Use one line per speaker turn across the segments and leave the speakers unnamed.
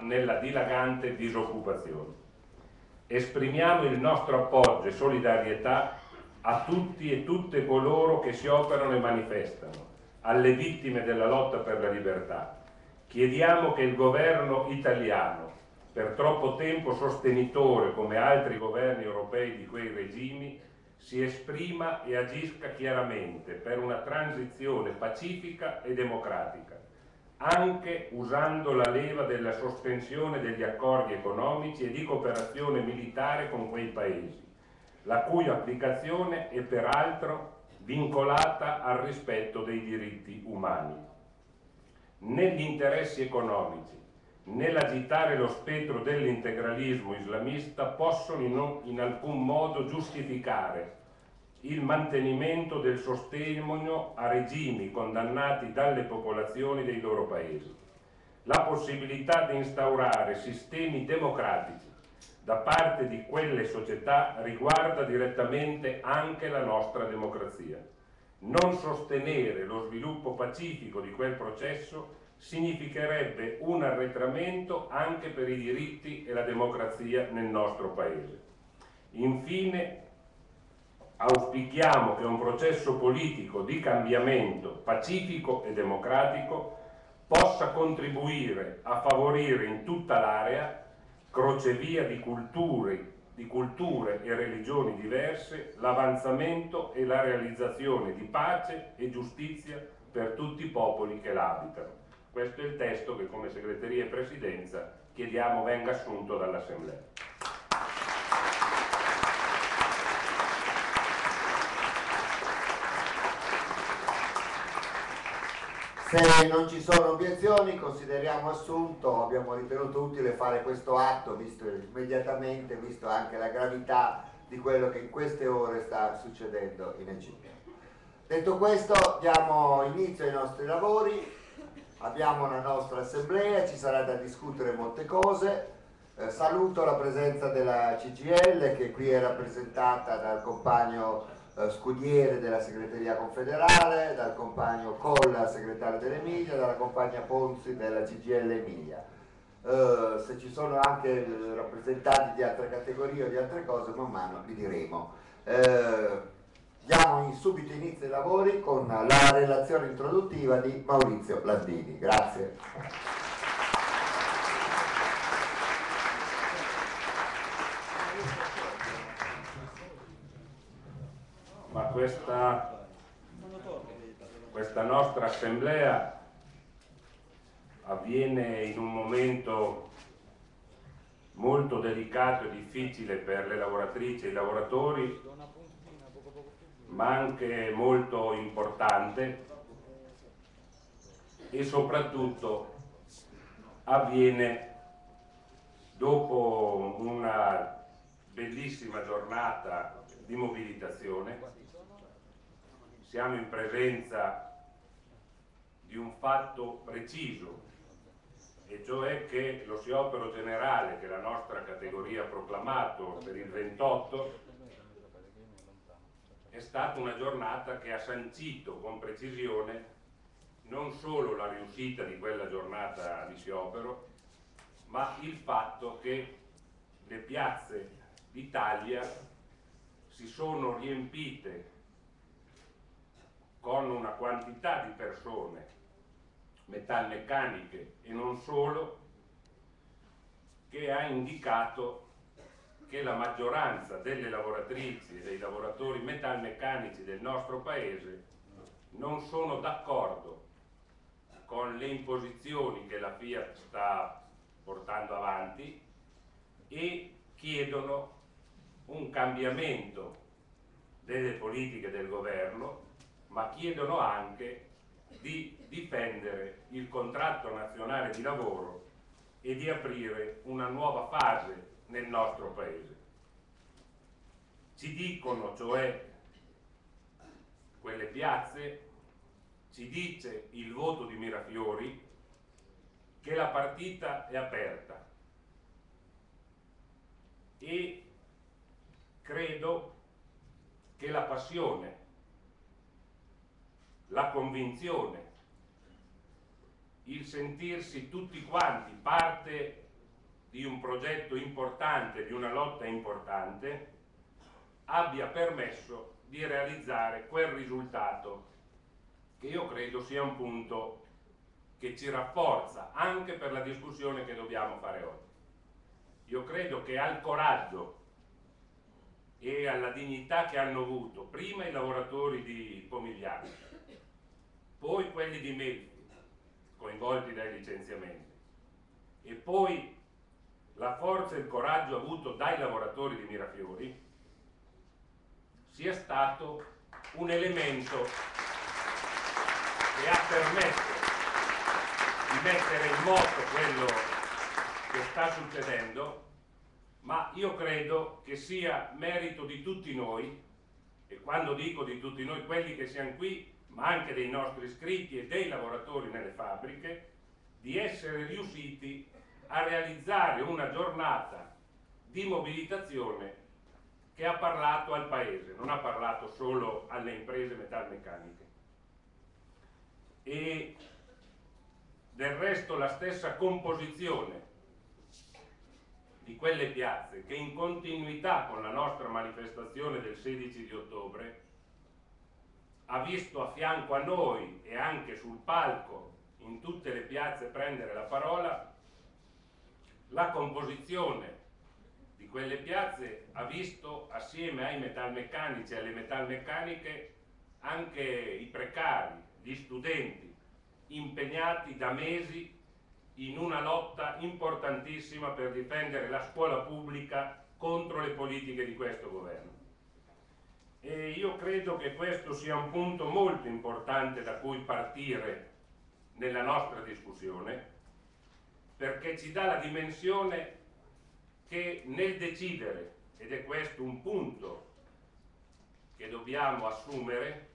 nella dilagante disoccupazione. Esprimiamo il nostro appoggio e solidarietà a tutti e tutte coloro che si operano e manifestano, alle vittime della lotta per la libertà. Chiediamo che il governo italiano, per troppo tempo sostenitore come altri governi europei di quei regimi, si esprima e agisca chiaramente per una transizione pacifica e democratica, anche usando la leva della sospensione degli accordi economici e di cooperazione militare con quei paesi, la cui applicazione è peraltro vincolata al rispetto dei diritti umani. Né gli interessi economici, né l'agitare lo spettro dell'integralismo islamista possono in alcun modo giustificare il mantenimento del sostegno a regimi condannati dalle popolazioni dei loro paesi. La possibilità di instaurare sistemi democratici da parte di quelle società riguarda direttamente anche la nostra democrazia. Non sostenere lo sviluppo pacifico di quel processo significherebbe un arretramento anche per i diritti e la democrazia nel nostro Paese. Infine, auspichiamo che un processo politico di cambiamento pacifico e democratico possa contribuire a favorire in tutta l'area, crocevia di culture e religioni diverse, l'avanzamento e la realizzazione di pace e giustizia per tutti i popoli che la abitano. Questo è il testo che come segreteria e presidenza chiediamo venga assunto dall'Assemblea.
Se non ci sono obiezioni, consideriamo assunto. Abbiamo ritenuto utile fare questo atto immediatamente, visto anche la gravità di quello che in queste ore sta succedendo in Egitto. Detto questo, diamo inizio ai nostri lavori. Abbiamo la nostra assemblea, ci sarà da discutere molte cose. Saluto la presenza della CGIL, che qui è rappresentata dal compagno Scudiere della segreteria confederale, dal compagno Colla, segretario dell'Emilia, dalla compagna Ponzi della CGIL Emilia. Se ci sono anche rappresentanti di altre categorie o di altre cose, man mano li diremo. Diamo subito inizio ai lavori con la relazione introduttiva di Maurizio Landini. Grazie.
Ma questa nostra assemblea avviene in un momento molto delicato e difficile per le lavoratrici e i lavoratori, ma anche molto importante, e soprattutto avviene dopo una bellissima giornata di mobilitazione. Siamo in presenza di un fatto preciso, e cioè che lo sciopero generale che la nostra categoria ha proclamato per il 28 è stata una giornata che ha sancito con precisione non solo la riuscita di quella giornata di sciopero, ma il fatto che le piazze d'Italia si sono riempite con una quantità di persone, metalmeccaniche e non solo, che ha indicato che la maggioranza delle lavoratrici e dei lavoratori metalmeccanici del nostro Paese non sono d'accordo con le imposizioni che la Fiat sta portando avanti e chiedono un cambiamento delle politiche del governo, ma chiedono anche di difendere il contratto nazionale di lavoro e di aprire una nuova fase nel nostro Paese. Ci dicono, cioè, quelle piazze, ci dice il voto di Mirafiori, che la partita è aperta, e credo che la passione, la convinzione, il sentirsi tutti quanti parte di un progetto importante, di una lotta importante, abbia permesso di realizzare quel risultato che io credo sia un punto che ci rafforza anche per la discussione che dobbiamo fare oggi. Io credo che al coraggio e alla dignità che hanno avuto prima i lavoratori di Pomigliano, poi quelli di Melfi, coinvolti dai licenziamenti, e poi la forza e il coraggio avuto dai lavoratori di Mirafiori, sia stato un elemento che ha permesso di mettere in moto quello che sta succedendo, ma io credo che sia merito di tutti noi, e quando dico di tutti noi, quelli che siamo qui, ma anche dei nostri iscritti e dei lavoratori nelle fabbriche, di essere riusciti a realizzare una giornata di mobilitazione che ha parlato al Paese, non ha parlato solo alle imprese metalmeccaniche. E del resto la stessa composizione di quelle piazze, che in continuità con la nostra manifestazione del 16 di ottobre ha visto a fianco a noi e anche sul palco in tutte le piazze prendere la parola, la composizione di quelle piazze ha visto assieme ai metalmeccanici e alle metalmeccaniche anche i precari, gli studenti, impegnati da mesi in una lotta importantissima per difendere la scuola pubblica contro le politiche di questo governo. E io credo che questo sia un punto molto importante da cui partire nella nostra discussione, perché ci dà la dimensione che nel decidere, ed è questo un punto che dobbiamo assumere,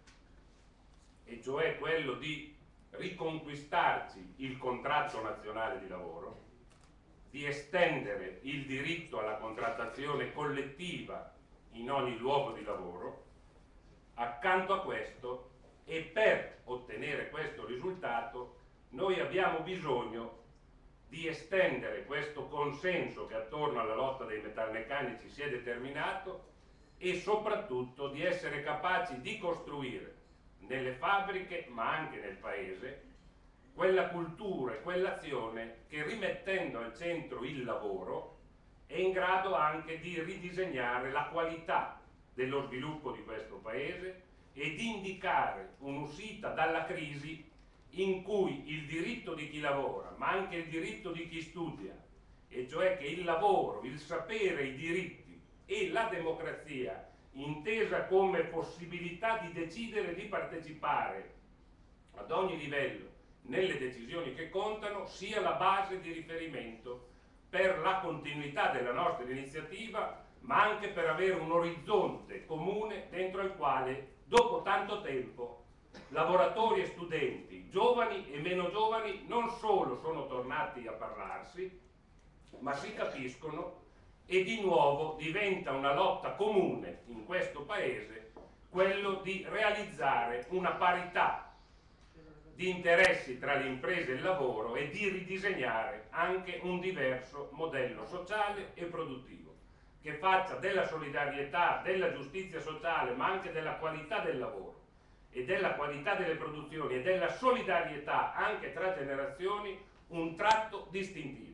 e cioè quello di riconquistarci il contratto nazionale di lavoro, di estendere il diritto alla contrattazione collettiva in ogni luogo di lavoro, accanto a questo, e per ottenere questo risultato, noi abbiamo bisogno di estendere questo consenso che attorno alla lotta dei metalmeccanici si è determinato e soprattutto di essere capaci di costruire nelle fabbriche ma anche nel paese quella cultura e quell'azione che, rimettendo al centro il lavoro, è in grado anche di ridisegnare la qualità dello sviluppo di questo paese e di indicare un'uscita dalla crisi in cui il diritto di chi lavora, ma anche il diritto di chi studia, e cioè che il lavoro, il sapere, i diritti e la democrazia, intesa come possibilità di decidere, di partecipare ad ogni livello nelle decisioni che contano, sia la base di riferimento per la continuità della nostra iniziativa, ma anche per avere un orizzonte comune dentro il quale, dopo tanto tempo, lavoratori e studenti, giovani e meno giovani, non solo sono tornati a parlarsi, ma si capiscono, e di nuovo diventa una lotta comune in questo Paese quello di realizzare una parità di interessi tra le imprese e il lavoro e di ridisegnare anche un diverso modello sociale e produttivo, che faccia della solidarietà, della giustizia sociale, ma anche della qualità del lavoro e della qualità delle produzioni e della solidarietà anche tra generazioni un tratto distintivo.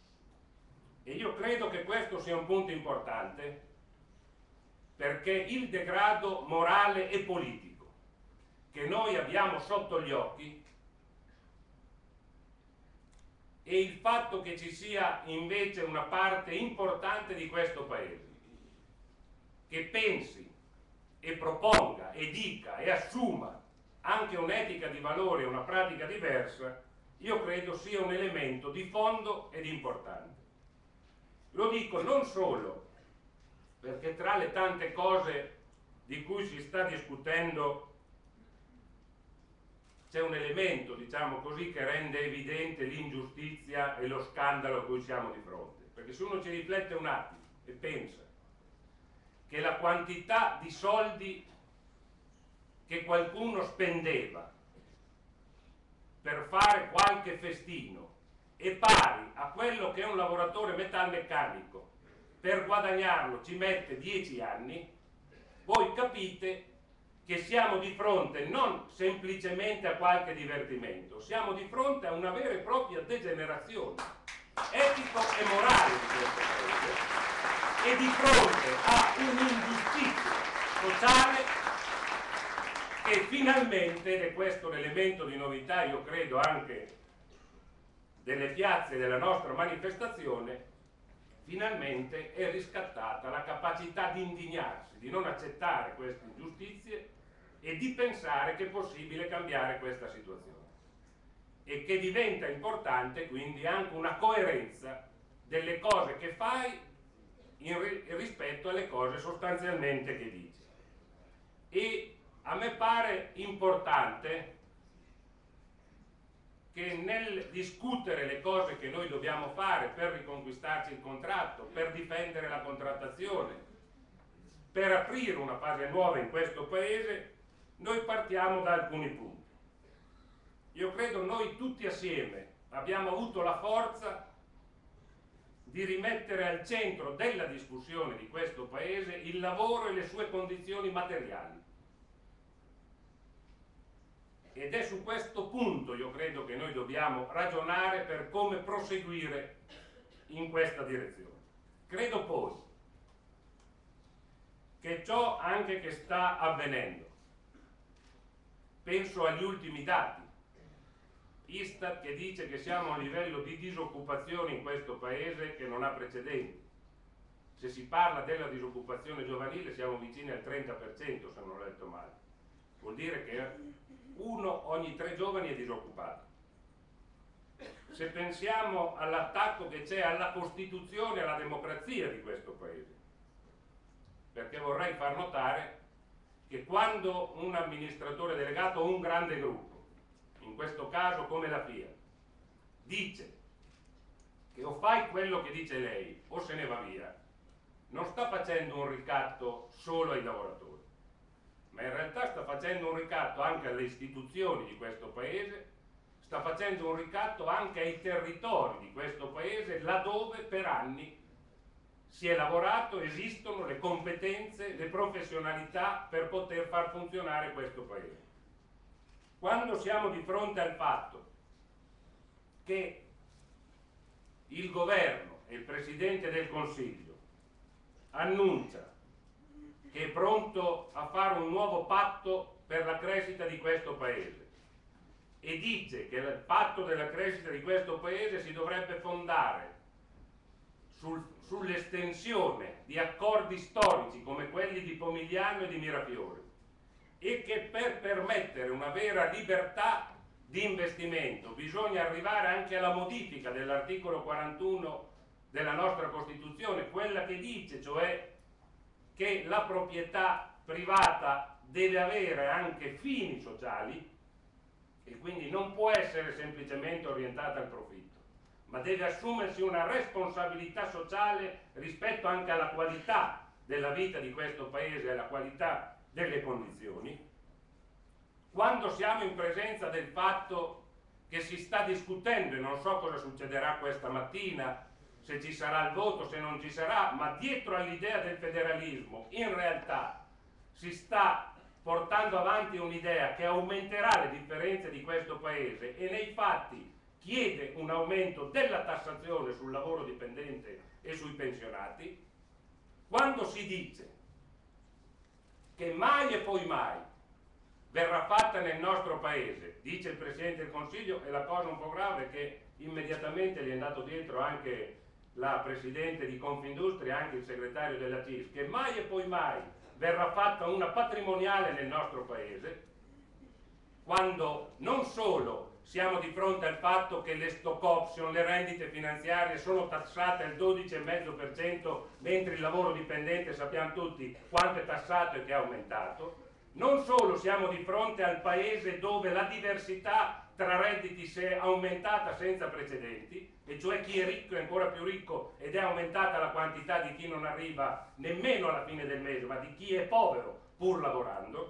E io credo che questo sia un punto importante, perché il degrado morale e politico che noi abbiamo sotto gli occhi e il fatto che ci sia invece una parte importante di questo Paese che pensi e proponga e dica e assuma anche un'etica di valore e una pratica diversa, io credo sia un elemento di fondo ed importante. Lo dico non solo perché tra le tante cose di cui si sta discutendo c'è un elemento, diciamo così, che rende evidente l'ingiustizia e lo scandalo a cui siamo di fronte. Perché se uno ci riflette un attimo e pensa che la quantità di soldi che qualcuno spendeva per fare qualche festino è pari a quello che un lavoratore metalmeccanico per guadagnarlo ci mette 10 anni, voi capite che siamo di fronte non semplicemente a qualche divertimento, siamo di fronte a una vera e propria degenerazione etico e morale di questo paese e di fronte a un'ingiustizia sociale che finalmente, ed è questo l'elemento di novità, io credo anche delle piazze della nostra manifestazione, finalmente è riscattata la capacità di indignarsi, di non accettare queste ingiustizie e di pensare che è possibile cambiare questa situazione e che diventa importante quindi anche una coerenza delle cose che fai rispetto alle cose sostanzialmente che dici. E a me pare importante che nel discutere le cose che noi dobbiamo fare per riconquistarci il contratto, per difendere la contrattazione, per aprire una fase nuova in questo Paese, noi partiamo da alcuni punti. Io credo noi tutti assieme abbiamo avuto la forza di rimettere al centro della discussione di questo Paese il lavoro e le sue condizioni materiali. Ed è su questo punto, io credo, che noi dobbiamo ragionare per come proseguire in questa direzione. Credo poi che ciò anche che sta avvenendo, penso agli ultimi dati, Istat che dice che siamo a un livello di disoccupazione in questo Paese che non ha precedenti. Se si parla della disoccupazione giovanile siamo vicini al 30%, se non ho letto male. Vuol dire che 1 ogni 3 giovani è disoccupato. Se pensiamo all'attacco che c'è alla Costituzione e alla democrazia di questo Paese, perché vorrei far notare che quando un amministratore delegato o un grande gruppo, in questo caso come la Fiat, dice che o fai quello che dice lei o se ne va via, non sta facendo un ricatto solo ai lavoratori, ma in realtà sta facendo un ricatto anche alle istituzioni di questo Paese, sta facendo un ricatto anche ai territori di questo Paese, laddove per anni si è lavorato, esistono le competenze, le professionalità per poter far funzionare questo Paese. Quando siamo di fronte al fatto che il governo e il Presidente del Consiglio annuncia che è pronto a fare un nuovo patto per la crescita di questo Paese e dice che il patto della crescita di questo Paese si dovrebbe fondare sull'estensione di accordi storici come quelli di Pomigliano e di Mirafiori e che per permettere una vera libertà di investimento bisogna arrivare anche alla modifica dell'articolo 41 della nostra Costituzione, quella che dice cioè che la proprietà privata deve avere anche fini sociali e quindi non può essere semplicemente orientata al profitto, ma deve assumersi una responsabilità sociale rispetto anche alla qualità della vita di questo Paese e alla qualità delle condizioni. Quando siamo in presenza del fatto che si sta discutendo, e non so cosa succederà questa mattina, se ci sarà il voto, se non ci sarà, ma dietro all'idea del federalismo in realtà si sta portando avanti un'idea che aumenterà le differenze di questo Paese e nei fatti chiede un aumento della tassazione sul lavoro dipendente e sui pensionati. Quando si dice che mai e poi mai verrà fatta nel nostro Paese, dice il Presidente del Consiglio, e la cosa un po' grave è che immediatamente gli è andato dietro anche la Presidente di Confindustria e anche il segretario della CIS, che mai e poi mai verrà fatta una patrimoniale nel nostro Paese, quando non solo siamo di fronte al fatto che le stock option, le rendite finanziarie sono tassate al 12,5%, mentre il lavoro dipendente sappiamo tutti quanto è tassato e che è aumentato, non solo siamo di fronte al Paese dove la diversità tra redditi si è aumentata senza precedenti, e cioè chi è ricco è ancora più ricco ed è aumentata la quantità di chi non arriva nemmeno alla fine del mese, ma di chi è povero pur lavorando,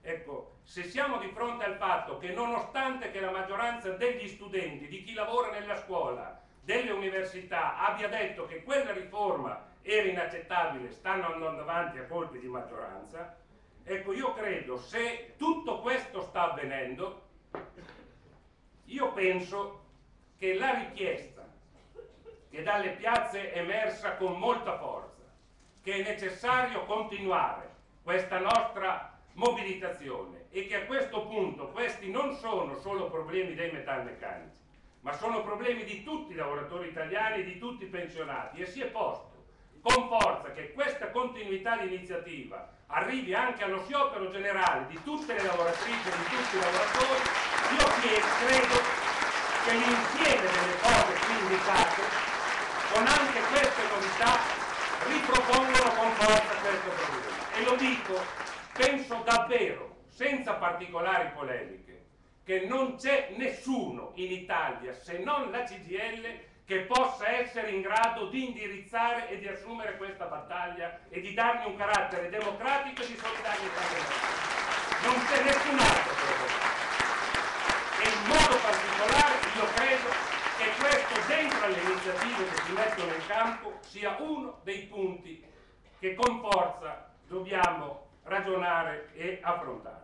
Ecco, se siamo di fronte al fatto che nonostante che la maggioranza degli studenti, di chi lavora nella scuola, delle università abbia detto che quella riforma era inaccettabile, stanno andando avanti a colpi di maggioranza, ecco, io credo, se tutto questo sta avvenendo, io penso che la richiesta che dalle piazze è emersa con molta forza, che è necessario continuare questa nostra mobilitazione e che a questo punto questi non sono solo problemi dei metalmeccanici, ma sono problemi di tutti i lavoratori italiani e di tutti i pensionati, e si è posto con forza che questa continuità di iniziativa arrivi anche allo sciopero generale di tutte le lavoratrici e di tutti i lavoratori. Io credo che l'insieme delle cose qui indicate, con anche queste novità, ripropongono con forza questo problema. E lo dico, penso davvero, senza particolari polemiche, che non c'è nessuno in Italia, se non la CGIL, che possa essere in grado di indirizzare e di assumere questa battaglia e di dargli un carattere democratico e di solidarietà. Non c'è nessun altro per lo fare. E in modo particolare io credo che questo, dentro alle iniziative che si mettono in campo, sia uno dei punti che con forza dobbiamo ragionare e affrontare.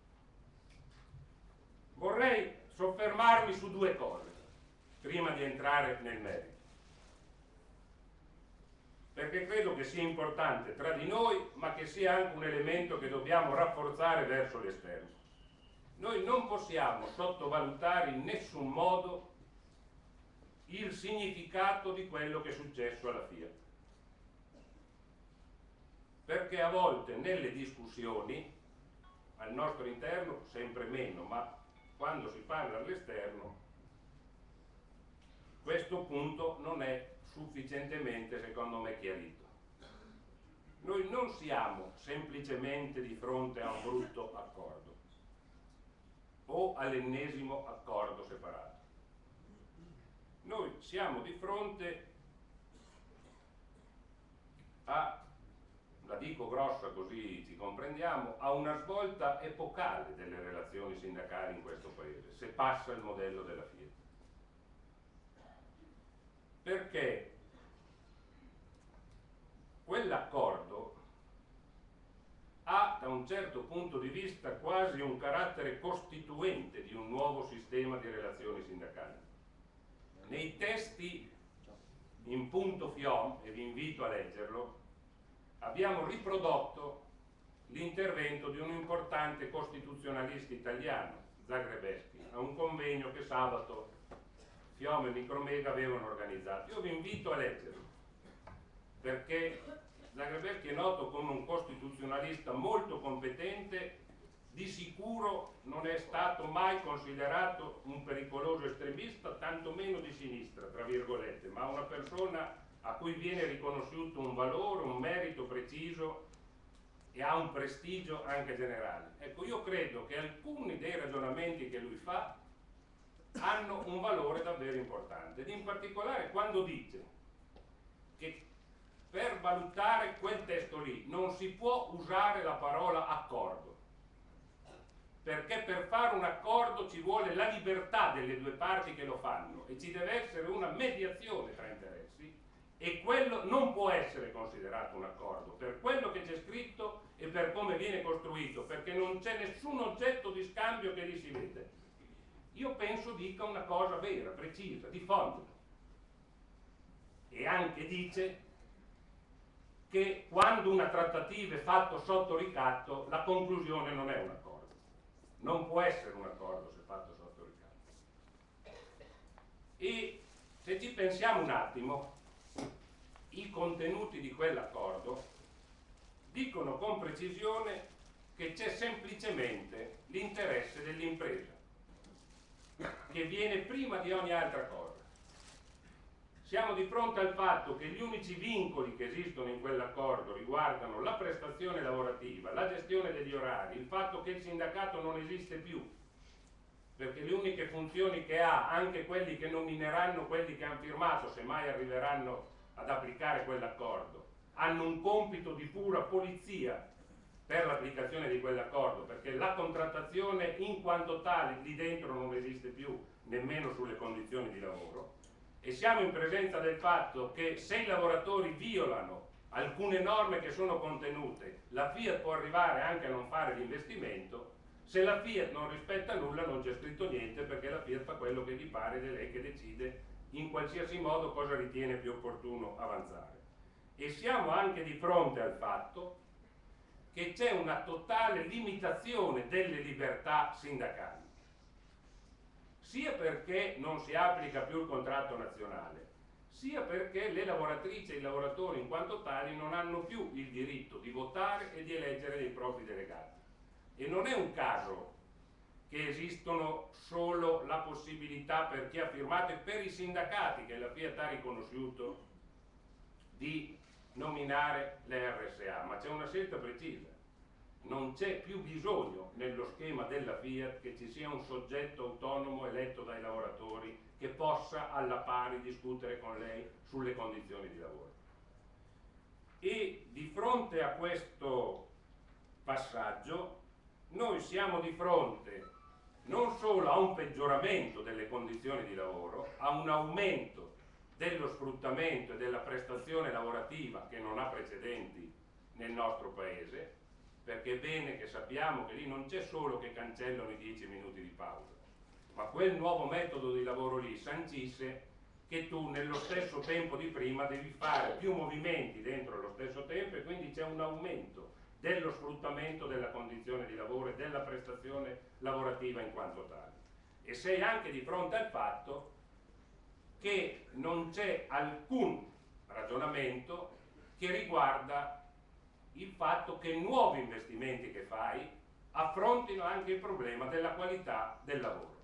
Vorrei soffermarmi su due cose prima di entrare nel merito, perché credo che sia importante tra di noi, ma che sia anche un elemento che dobbiamo rafforzare verso l'esterno. Noi non possiamo sottovalutare in nessun modo il significato di quello che è successo alla Fiat, perché a volte nelle discussioni al nostro interno, sempre meno, ma quando si parla all'esterno, questo punto non è sufficientemente, secondo me, chiarito. Noi non siamo semplicemente di fronte a un brutto accordo o all'ennesimo accordo separato. Noi siamo di fronte a, la dico grossa così ci comprendiamo, a una svolta epocale delle relazioni sindacali in questo Paese, se passa il modello della Fiat. Perché quell'accordo ha da un certo punto di vista quasi un carattere costituente di un nuovo sistema di relazioni sindacali. Nei testi in punto FIOM, e vi invito a leggerlo, abbiamo riprodotto l'intervento di un importante costituzionalista italiano, Zagrebeschi, a un convegno che sabato FIOM e Micromega avevano organizzato. Io vi invito a leggerlo, perché Zagrebeschi è noto come un costituzionalista molto competente, di sicuro non è stato mai considerato un pericoloso estremista, tantomeno di sinistra, tra virgolette, ma una persona a cui viene riconosciuto un valore, un merito preciso e ha un prestigio anche generale. Ecco, io credo che alcuni dei ragionamenti che lui fa hanno un valore davvero importante, ed in particolare quando dice che per valutare quel testo lì non si può usare la parola accordo, perché per fare un accordo ci vuole la libertà delle due parti che lo fanno e ci deve essere una mediazione tra interessi, e quello non può essere considerato un accordo per quello che c'è scritto e per come viene costruito, perché non c'è nessun oggetto di scambio che lì si vede. Io penso dica una cosa vera, precisa, di fondo, e anche dice che quando una trattativa è fatta sotto ricatto la conclusione non è un accordo. Non può essere un accordo se fatto sotto ricatto. E se ci pensiamo un attimo, i contenuti di quell'accordo dicono con precisione che c'è semplicemente l'interesse dell'impresa, che viene prima di ogni altra cosa. Siamo di fronte al fatto che gli unici vincoli che esistono in quell'accordo riguardano la prestazione lavorativa, la gestione degli orari, il fatto che il sindacato non esiste più, perché le uniche funzioni che ha, anche quelli che nomineranno quelli che hanno firmato, se mai arriveranno ad applicare quell'accordo, hanno un compito di pura polizia per l'applicazione di quell'accordo, perché la contrattazione in quanto tale lì dentro non esiste più, nemmeno sulle condizioni di lavoro, e siamo in presenza del fatto che se i lavoratori violano alcune norme che sono contenute, la Fiat può arrivare anche a non fare l'investimento. Se la Fiat non rispetta nulla non c'è scritto niente, perché la Fiat fa quello che gli pare ed è lei che decide in qualsiasi modo cosa ritiene più opportuno avanzare. E siamo anche di fronte al fatto che c'è una totale limitazione delle libertà sindacali, sia perché non si applica più il contratto nazionale, sia perché le lavoratrici e i lavoratori in quanto tali non hanno più il diritto di votare e di eleggere dei propri delegati. E non è un caso che esistono solo la possibilità per chi ha firmato e per i sindacati che la Fiat ha riconosciuto di nominare le RSA, ma c'è una scelta precisa. Non c'è più bisogno nello schema della Fiat che ci sia un soggetto autonomo eletto dai lavoratori che possa alla pari discutere con lei sulle condizioni di lavoro. E di fronte a questo passaggio noi siamo di fronte non solo a un peggioramento delle condizioni di lavoro, a un aumento dello sfruttamento e della prestazione lavorativa che non ha precedenti nel nostro paese, perché è bene che sappiamo che lì non c'è solo che cancellano i 10 minuti di pausa, ma quel nuovo metodo di lavoro lì sancisce che tu nello stesso tempo di prima devi fare più movimenti dentro lo stesso tempo, e quindi c'è un aumento dello sfruttamento della condizione di lavoro e della prestazione lavorativa in quanto tale. E sei anche di fronte al fatto che non c'è alcun ragionamento che riguarda il fatto che nuovi investimenti che fai affrontino anche il problema della qualità del lavoro.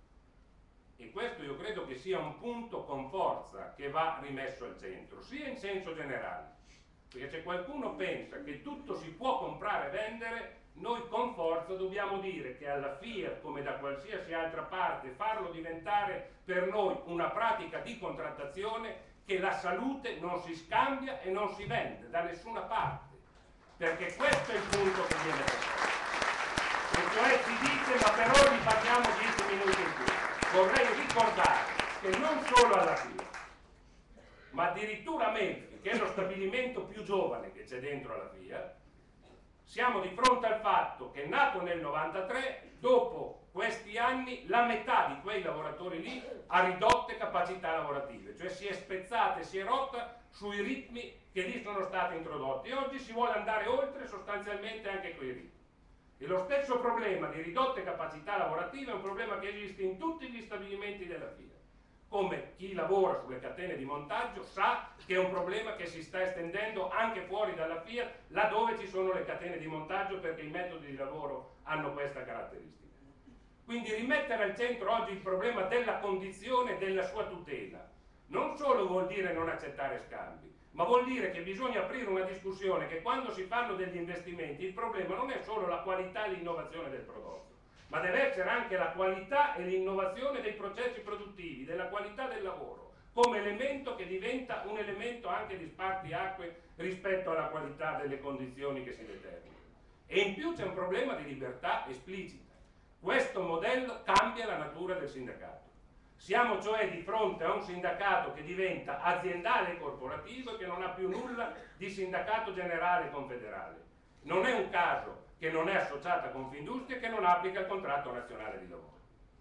E questo io credo che sia un punto con forza che va rimesso al centro, sia in senso generale, perché se qualcuno pensa che tutto si può comprare e vendere, noi con forza dobbiamo dire che alla Fiat, come da qualsiasi altra parte, farlo diventare per noi una pratica di contrattazione, che la salute non si scambia e non si vende da nessuna parte, perché questo è il punto che viene fatto. E cioè si dice: ma però gli paghiamo 10 minuti in più. Vorrei ricordare che non solo alla Fiat, ma addirittura a Melfi, che è lo stabilimento più giovane che c'è dentro alla Fiat, siamo di fronte al fatto che, nato nel 93, dopo questi anni la metà di quei lavoratori lì ha ridotte capacità lavorative, cioè si è spezzata e si è rotta sui ritmi che lì sono stati introdotti, e oggi si vuole andare oltre sostanzialmente anche quei ritmi. E lo stesso problema di ridotte capacità lavorative è un problema che esiste in tutti gli stabilimenti della Fiat. Come chi lavora sulle catene di montaggio sa che è un problema che si sta estendendo anche fuori dalla Fiat, laddove ci sono le catene di montaggio, perché i metodi di lavoro hanno questa caratteristica. Quindi rimettere al centro oggi il problema della condizione e della sua tutela non solo vuol dire non accettare scambi, ma vuol dire che bisogna aprire una discussione che, quando si fanno degli investimenti, il problema non è solo la qualità e l'innovazione del prodotto, ma deve essere anche la qualità e l'innovazione dei processi produttivi, della qualità del lavoro, come elemento che diventa un elemento anche di spartiacque rispetto alla qualità delle condizioni che si determinano. E in più c'è un problema di libertà esplicita. Questo modello cambia la natura del sindacato. Siamo cioè di fronte a un sindacato che diventa aziendale e corporativo e che non ha più nulla di sindacato generale e confederale. Non è un caso che non è associata a Confindustria e che non applica il contratto nazionale di lavoro.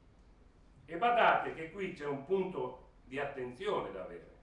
E badate che qui c'è un punto di attenzione da avere.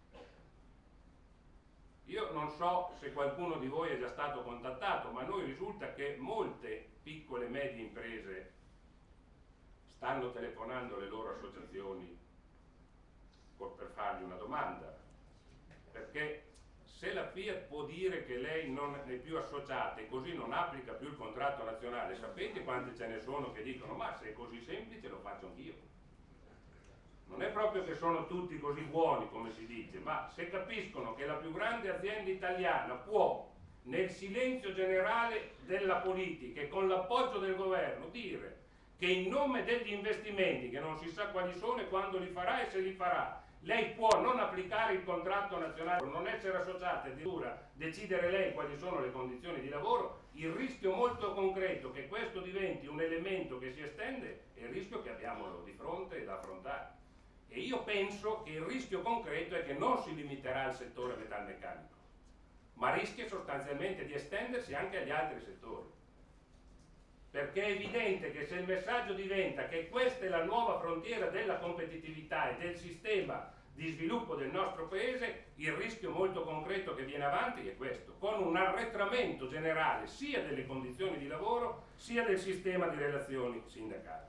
Io non so se qualcuno di voi è già stato contattato, ma a noi risulta che molte piccole e medie imprese stanno telefonando alle loro associazioni per fargli una domanda, perché se la Fiat può dire che lei non è più associata e così non applica più il contratto nazionale, sapete quante ce ne sono che dicono: ma se è così semplice lo faccio anch'io. Non è proprio che sono tutti così buoni come si dice, ma se capiscono che la più grande azienda italiana può, nel silenzio generale della politica e con l'appoggio del governo, dire che in nome degli investimenti, che non si sa quali sono e quando li farà e se li farà, lei può non applicare il contratto nazionale, non essere associata, addirittura decidere lei quali sono le condizioni di lavoro, il rischio molto concreto che questo diventi un elemento che si estende è il rischio che abbiamo di fronte da affrontare. E io penso che il rischio concreto è che non si limiterà al settore metalmeccanico, ma rischia sostanzialmente di estendersi anche agli altri settori. Perché è evidente che se il messaggio diventa che questa è la nuova frontiera della competitività e del sistema di sviluppo del nostro paese, il rischio molto concreto che viene avanti è questo, con un arretramento generale sia delle condizioni di lavoro sia del sistema di relazioni sindacali.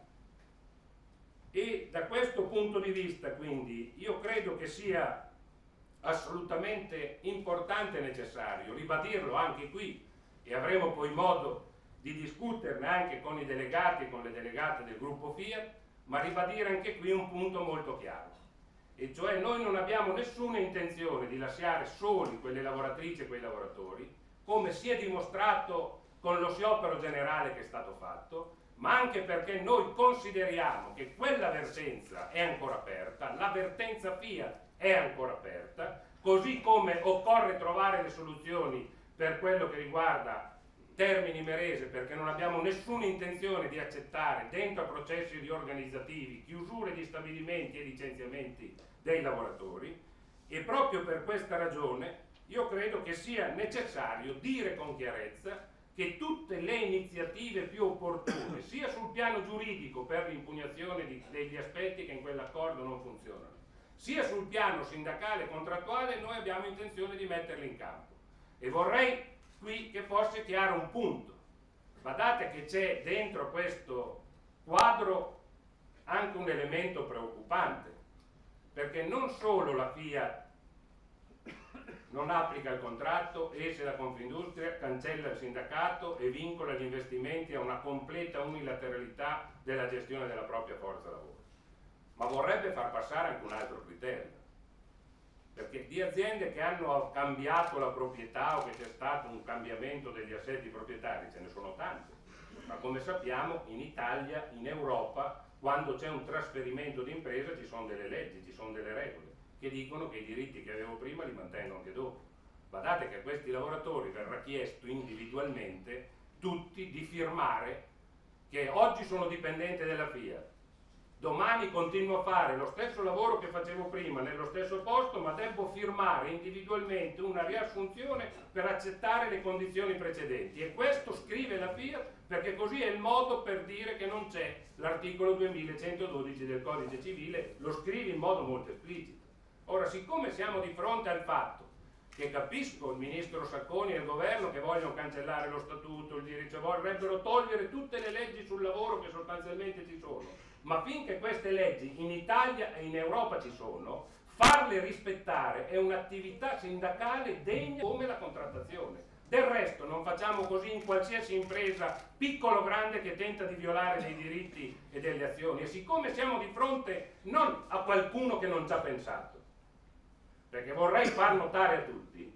E da questo punto di vista, quindi, io credo che sia assolutamente importante e necessario ribadirlo anche qui, e avremo poi modo di discuterne anche con i delegati e con le delegate del gruppo Fiat, ma ribadire anche qui un punto molto chiaro, e cioè noi non abbiamo nessuna intenzione di lasciare soli quelle lavoratrici e quei lavoratori, come si è dimostrato con lo sciopero generale che è stato fatto, ma anche perché noi consideriamo che quella vertenza è ancora aperta, la vertenza Fiat è ancora aperta, così come occorre trovare le soluzioni per quello che riguarda Termini Imerese, perché non abbiamo nessuna intenzione di accettare dentro processi riorganizzativi chiusure di stabilimenti e licenziamenti dei lavoratori, e proprio per questa ragione io credo che sia necessario dire con chiarezza che tutte le iniziative più opportune, sia sul piano giuridico per l'impugnazione degli aspetti che in quell'accordo non funzionano, sia sul piano sindacale e contrattuale, noi abbiamo intenzione di metterle in campo. E vorrei qui che fosse chiaro un punto: badate che c'è dentro questo quadro anche un elemento preoccupante, perché non solo la Fiat non applica il contratto, esce da Confindustria, cancella il sindacato e vincola gli investimenti a una completa unilateralità della gestione della propria forza lavoro, ma vorrebbe far passare anche un altro criterio, perché di aziende che hanno cambiato la proprietà o che c'è stato un cambiamento degli assetti proprietari ce ne sono tante, ma come sappiamo in Italia, in Europa, quando c'è un trasferimento di impresa ci sono delle leggi, ci sono delle regole che dicono che i diritti che avevo prima li mantengo anche dopo. Badate che a questi lavoratori verrà chiesto individualmente tutti di firmare che oggi sono dipendente della Fiat, domani continuo a fare lo stesso lavoro che facevo prima nello stesso posto, ma devo firmare individualmente una riassunzione per accettare le condizioni precedenti, e questo scrive la Fiat perché così è il modo per dire che non c'è l'articolo 2112 del Codice Civile, lo scrive in modo molto esplicito. Ora, siccome siamo di fronte al fatto che capisco il ministro Sacconi e il governo che vogliono cancellare lo statuto, il diritto, vorrebbero togliere tutte le leggi sul lavoro che sostanzialmente ci sono, ma finché queste leggi in Italia e in Europa ci sono, farle rispettare è un'attività sindacale degna come la contrattazione. Del resto non facciamo così in qualsiasi impresa, piccola o grande, che tenta di violare dei diritti e delle azioni. E siccome siamo di fronte non a qualcuno che non ci ha pensato, perché vorrei far notare a tutti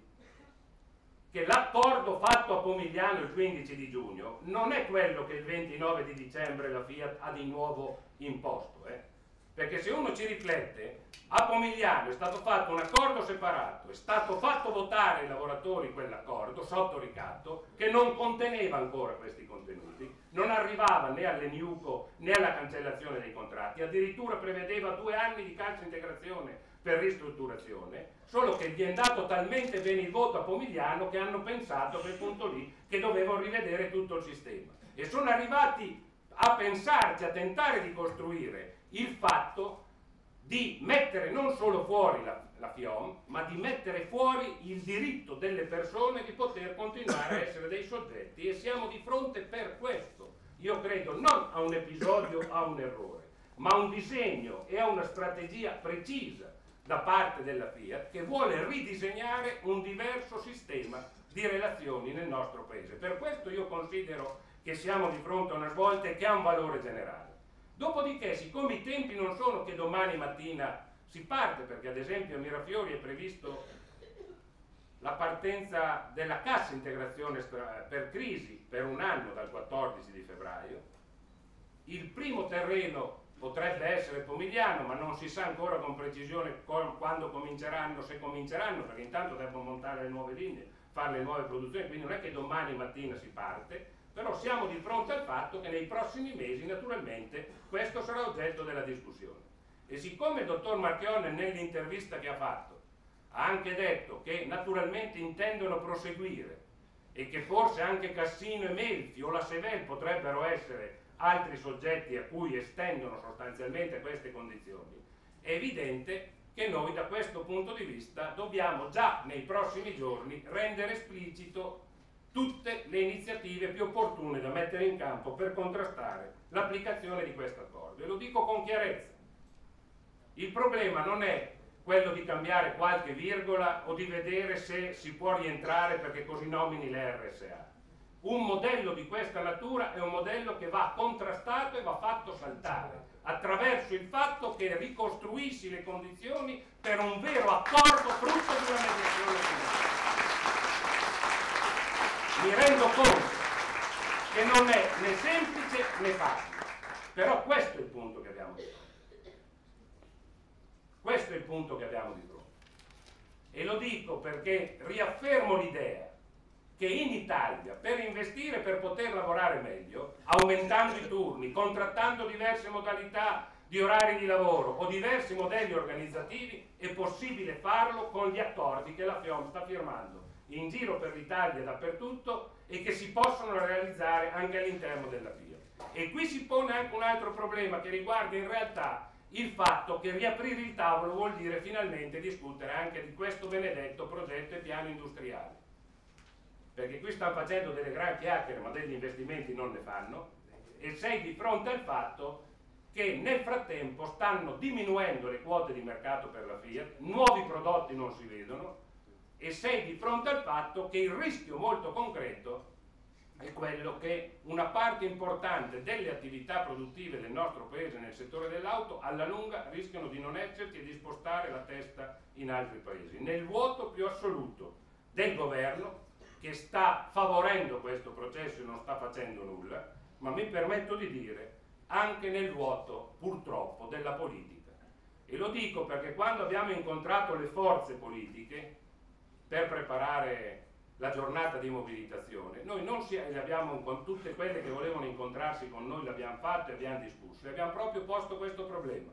che l'accordo fatto a Pomigliano il 15 di giugno non è quello che il 29 di dicembre la Fiat ha di nuovo imposto, perché se uno ci riflette, a Pomigliano è stato fatto un accordo separato, è stato fatto votare ai lavoratori quell'accordo sotto ricatto che non conteneva ancora questi contenuti, non arrivava né all'ENIUCO né alla cancellazione dei contratti, addirittura prevedeva 2 anni di cassa integrazione per ristrutturazione, solo che gli è andato talmente bene il voto a Pomigliano che hanno pensato a quel punto lì che dovevano rivedere tutto il sistema, e sono arrivati a pensarci, a tentare di costruire il fatto di mettere non solo fuori la FIOM, ma di mettere fuori il diritto delle persone di poter continuare a essere dei soggetti, e siamo di fronte per questo, io credo, non a un episodio, a un errore, ma a un disegno e a una strategia precisa da parte della Fiat che vuole ridisegnare un diverso sistema di relazioni nel nostro paese. Per questo io considero che siamo di fronte a una svolta che ha un valore generale. Dopodiché, siccome i tempi non sono che domani mattina si parte, perché ad esempio a Mirafiori è previsto la partenza della cassa integrazione per crisi per un anno dal 14 di febbraio, il primo terreno
potrebbe essere Pomigliano, ma non si sa ancora con precisione quando cominceranno, se cominceranno, perché intanto devono montare le nuove linee, fare le nuove produzioni, quindi non è che domani mattina si parte, però siamo di fronte al fatto che nei prossimi mesi naturalmente questo sarà oggetto della discussione. E siccome il dottor Marchionne nell'intervista che ha fatto ha anche detto che naturalmente intendono proseguire e che forse anche Cassino e Melfi o la Sevel potrebbero essere altri soggetti a cui estendono sostanzialmente queste condizioni, è evidente che noi da questo punto di vista dobbiamo già nei prossimi giorni rendere esplicito tutte le iniziative più opportune da mettere in campo per contrastare l'applicazione di questo accordo. E lo dico con chiarezza. Il problema non è quello di cambiare qualche virgola o di vedere se si può rientrare perché così nomini le RSA. Un modello di questa natura è un modello che va contrastato e va fatto saltare attraverso il fatto che ricostruissi le condizioni per un vero accordo frutto di una mediazione finale. Mi rendo conto che non è né semplice né facile, però questo è il punto che abbiamo di fronte. Questo è il punto che abbiamo di fronte. E lo dico perché riaffermo l'idea che in Italia per investire, per poter lavorare meglio, aumentando i turni, contrattando diverse modalità di orari di lavoro o diversi modelli organizzativi, è possibile farlo con gli accordi che la FIOM sta firmando in giro per l'Italia dappertutto e che si possono realizzare anche all'interno della FIOM. E qui si pone anche un altro problema che riguarda in realtà il fatto che riaprire il tavolo vuol dire finalmente discutere anche di questo benedetto progetto e piano industriale. Perché qui stanno facendo delle gran chiacchiere ma degli investimenti non ne fanno, e sei di fronte al fatto che nel frattempo stanno diminuendo le quote di mercato per la Fiat, nuovi prodotti non si vedono, e sei di fronte al fatto che il rischio molto concreto è quello che una parte importante delle attività produttive del nostro paese nel settore dell'auto alla lunga rischiano di non esserci e di spostare la testa in altri paesi, nel vuoto più assoluto del governo che sta favorendo questo processo e non sta facendo nulla, ma mi permetto di dire anche nel vuoto purtroppo della politica. E lo dico perché quando abbiamo incontrato le forze politiche per preparare la giornata di mobilitazione, noi non abbiamo, con tutte quelle che volevano incontrarsi con noi, l'abbiamo fatto e abbiamo discusso, e abbiamo proprio posto questo problema.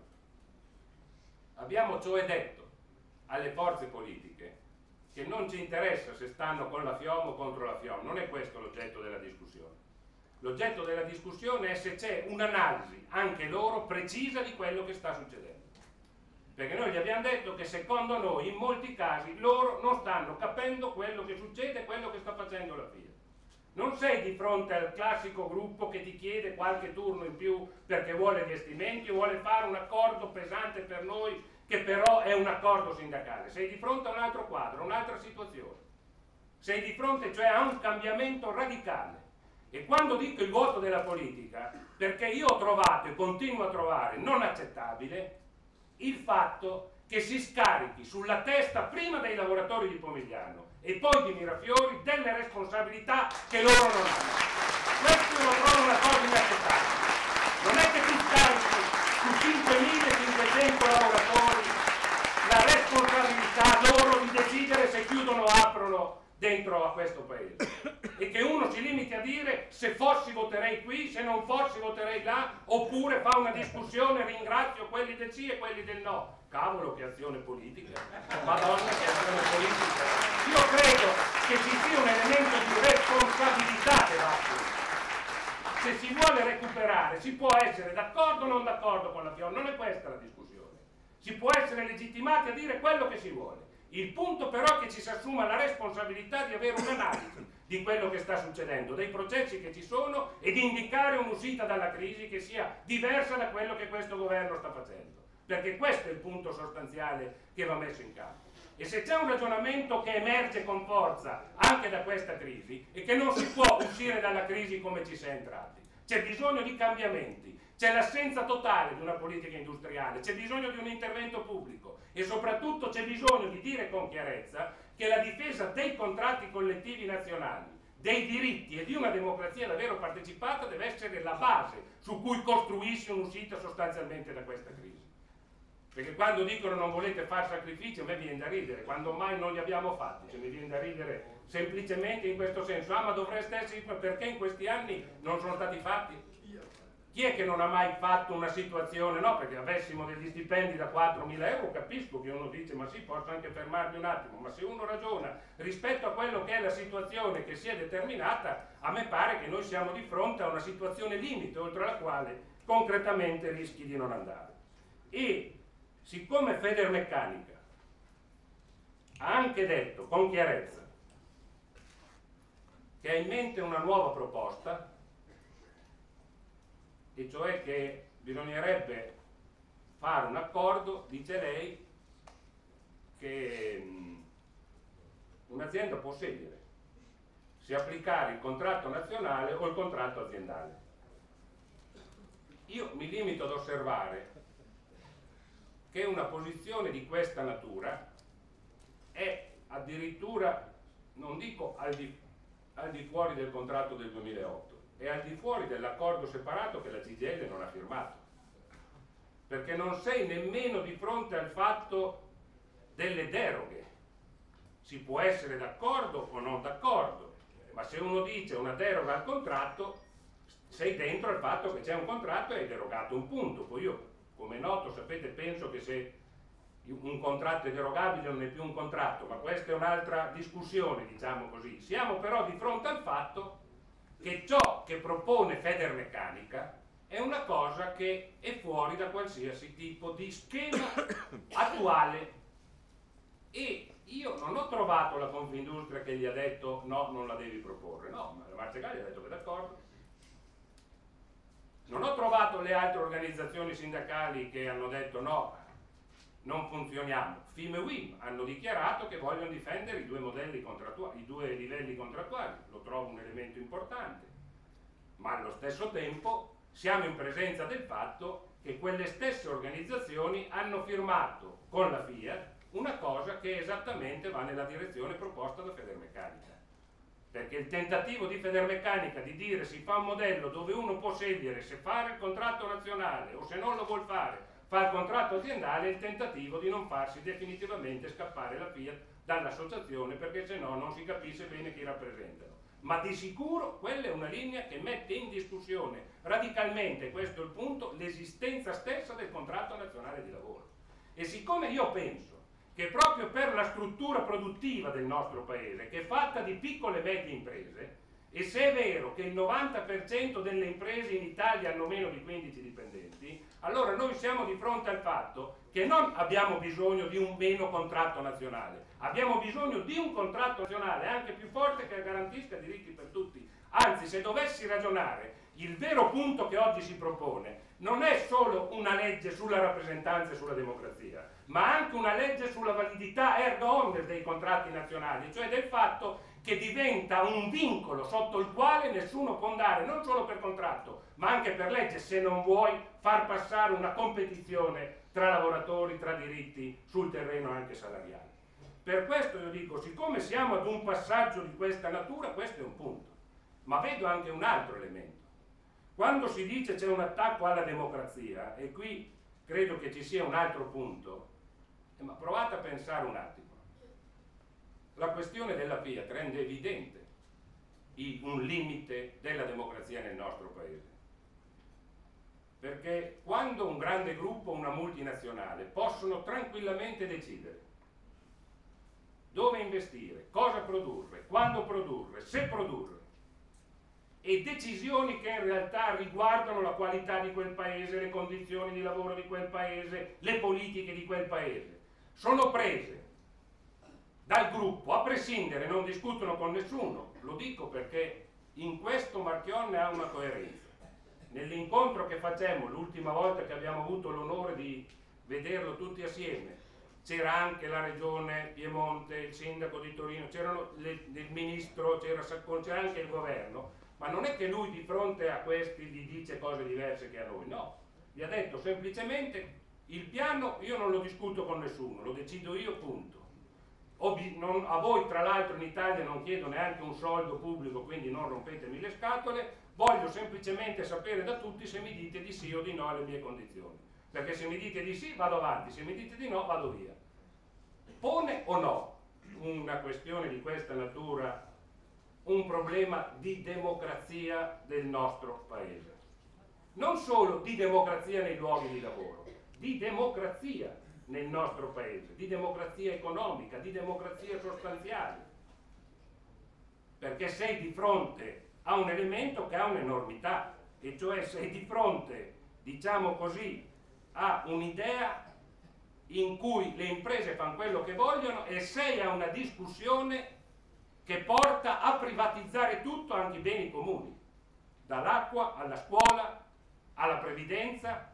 Abbiamo cioè detto alle forze politiche che non ci interessa se stanno con la FIOM o contro la FIOM, non è questo l'oggetto della discussione. L'oggetto della discussione è se c'è un'analisi, anche loro, precisa di quello che sta succedendo. Perché noi gli abbiamo detto che secondo noi in molti casi loro non stanno capendo quello che succede e quello che sta facendo la FIAT. Non sei di fronte al classico gruppo che ti chiede qualche turno in più perché vuole investimenti o vuole fare un accordo pesante per noi che però è un accordo sindacale. Sei di fronte a un altro quadro, a un'altra situazione. Sei di fronte cioè a un cambiamento radicale. E quando dico il vuoto della politica, perché io ho trovato e continuo a trovare non accettabile il fatto che si scarichi sulla testa prima dei lavoratori di Pomigliano e poi di Mirafiori delle responsabilità che loro non hanno. Questo lo trovo una cosa inaccettabile. Non è che tu scarichi su 5.500 lavoratori la responsabilità loro di decidere se chiudono o aprono dentro a questo paese, e che uno si limiti a dire se fossi voterei qui, se non fossi voterei là, oppure fa una discussione, ringrazio quelli del sì e quelli del no. Cavolo, che azione politica, madonna, che azione politica. Io credo che ci sia un elemento di responsabilità che va assunto. Se si vuole recuperare si può essere d'accordo o non d'accordo con la FIOM, non è questa la discussione, si può essere legittimati a dire quello che si vuole. Il punto però è che ci si assuma la responsabilità di avere un'analisi di quello che sta succedendo, dei processi che ci sono, e di indicare un'uscita dalla crisi che sia diversa da quello che questo governo sta facendo, perché questo è il punto sostanziale che va messo in campo. E se c'è un ragionamento che emerge con forza anche da questa crisi è che non si può uscire dalla crisi come ci si è entrati, c'è bisogno di cambiamenti, c'è l'assenza totale di una politica industriale, c'è bisogno di un intervento pubblico e soprattutto c'è bisogno di dire con chiarezza che la difesa dei contratti collettivi nazionali, dei diritti e di una democrazia davvero partecipata deve essere la base su cui costruirsi un'uscita sostanzialmente da questa crisi. Perché quando dicono non volete fare sacrifici, a me viene da ridere, quando mai non li abbiamo fatti, cioè mi viene da ridere semplicemente in questo senso. Ah, ma dovreste essere, perché in questi anni non sono stati fatti? Chi è che non ha mai fatto una situazione, no? Perché avessimo degli stipendi da 4.000 euro, capisco che uno dice, ma sì, posso anche fermarmi un attimo, ma se uno ragiona rispetto a quello che è la situazione che si è determinata, a me pare che noi siamo di fronte a una situazione limite, oltre la quale concretamente rischi di non andare. E siccome Federmeccanica ha anche detto con chiarezza che ha in mente una nuova proposta, e cioè che bisognerebbe fare un accordo, dice lei, che un'azienda può scegliere se applicare il contratto nazionale o il contratto aziendale. Io mi limito ad osservare che una posizione di questa natura è addirittura, non dico al di fuori del contratto del 2008, è al di fuori dell'accordo separato che la CGIL non ha firmato, perché non sei nemmeno di fronte al fatto delle deroghe. Si può essere d'accordo o non d'accordo, ma se uno dice una deroga al contratto, sei dentro al fatto che c'è un contratto e hai derogato un punto. Poi io, come è noto, sapete, penso che se un contratto è derogabile non è più un contratto, ma questa è un'altra discussione, diciamo così. Siamo però di fronte al fatto che ciò che propone Federmeccanica è una cosa che è fuori da qualsiasi tipo di schema attuale, e io non ho trovato la Confindustria che gli ha detto no, non la devi proporre, no, ma la Marcegaglia ha detto che è d'accordo. Non ho trovato le altre organizzazioni sindacali che hanno detto no, non funzioniamo. FIM e WIM hanno dichiarato che vogliono difendere i due modelli contrattuali, i due livelli contrattuali, lo trovo un elemento importante, ma allo stesso tempo siamo in presenza del fatto che quelle stesse organizzazioni hanno firmato con la Fiat una cosa che esattamente va nella direzione proposta da Federmeccanica. Perché il tentativo di Federmeccanica di dire si fa un modello dove uno può scegliere se fare il contratto nazionale o se non lo vuol fare, fa il contratto aziendale, è il tentativo di non farsi definitivamente scappare la Fiat dall'associazione, perché se no non si capisce bene chi rappresentano. Ma di sicuro quella è una linea che mette in discussione radicalmente, questo è il punto, l'esistenza stessa del contratto nazionale di lavoro. E siccome io penso che proprio per la struttura produttiva del nostro paese, che è fatta di piccole e medie imprese, e se è vero che il 90% delle imprese in Italia hanno meno di 15 dipendenti, allora noi siamo di fronte al fatto che non abbiamo bisogno di un meno contratto nazionale, abbiamo bisogno di un contratto nazionale anche più forte che garantisca diritti per tutti. Anzi, se dovessi ragionare, il vero punto che oggi si propone non è solo una legge sulla rappresentanza e sulla democrazia, ma anche una legge sulla validità erga omnes dei contratti nazionali, cioè del fatto che diventa un vincolo sotto il quale nessuno può andare, non solo per contratto, ma anche per legge, se non vuoi far passare una competizione tra lavoratori, tra diritti sul terreno anche salariale. Per questo io dico, siccome siamo ad un passaggio di questa natura, questo è un punto, ma vedo anche un altro elemento. Quando si dice c'è un attacco alla democrazia, e qui credo che ci sia un altro punto, ma provate a pensare un attimo. La questione della Fiat rende evidente un limite della democrazia nel nostro paese. Perché quando un grande gruppo o una multinazionale possono tranquillamente decidere dove investire, cosa produrre, quando produrre, se produrre, e decisioni che in realtà riguardano la qualità di quel paese, le condizioni di lavoro di quel paese, le politiche di quel paese, sono prese dal gruppo, a prescindere, non discutono con nessuno. Lo dico perché in questo Marchionne ha una coerenza. Nell'incontro che facemmo l'ultima volta che abbiamo avuto l'onore di vederlo tutti assieme, c'era anche la regione Piemonte, il sindaco di Torino, c'erano il ministro, c'era Sacconi, c'era anche il governo, ma non è che lui di fronte a questi gli dice cose diverse che a noi, no, gli ha detto semplicemente il piano io non lo discuto con nessuno, lo decido io, punto. a voi tra l'altro in Italia non chiedo neanche un soldo pubblico, quindi non rompetemi le scatole, voglio semplicemente sapere da tutti se mi dite di sì o di no alle mie condizioni, perché se mi dite di sì vado avanti, se mi dite di no vado via. Pone o no una questione di questa natura un problema di democrazia del nostro paese? Non solo di democrazia nei luoghi di lavoro, di democrazia nel nostro paese, di democrazia economica, di democrazia sostanziale, perché sei di fronte a un elemento che ha un'enormità, e cioè sei di fronte, diciamo così, a un'idea in cui le imprese fanno quello che vogliono e sei a una discussione che porta a privatizzare tutto, anche i beni comuni, dall'acqua alla scuola alla previdenza.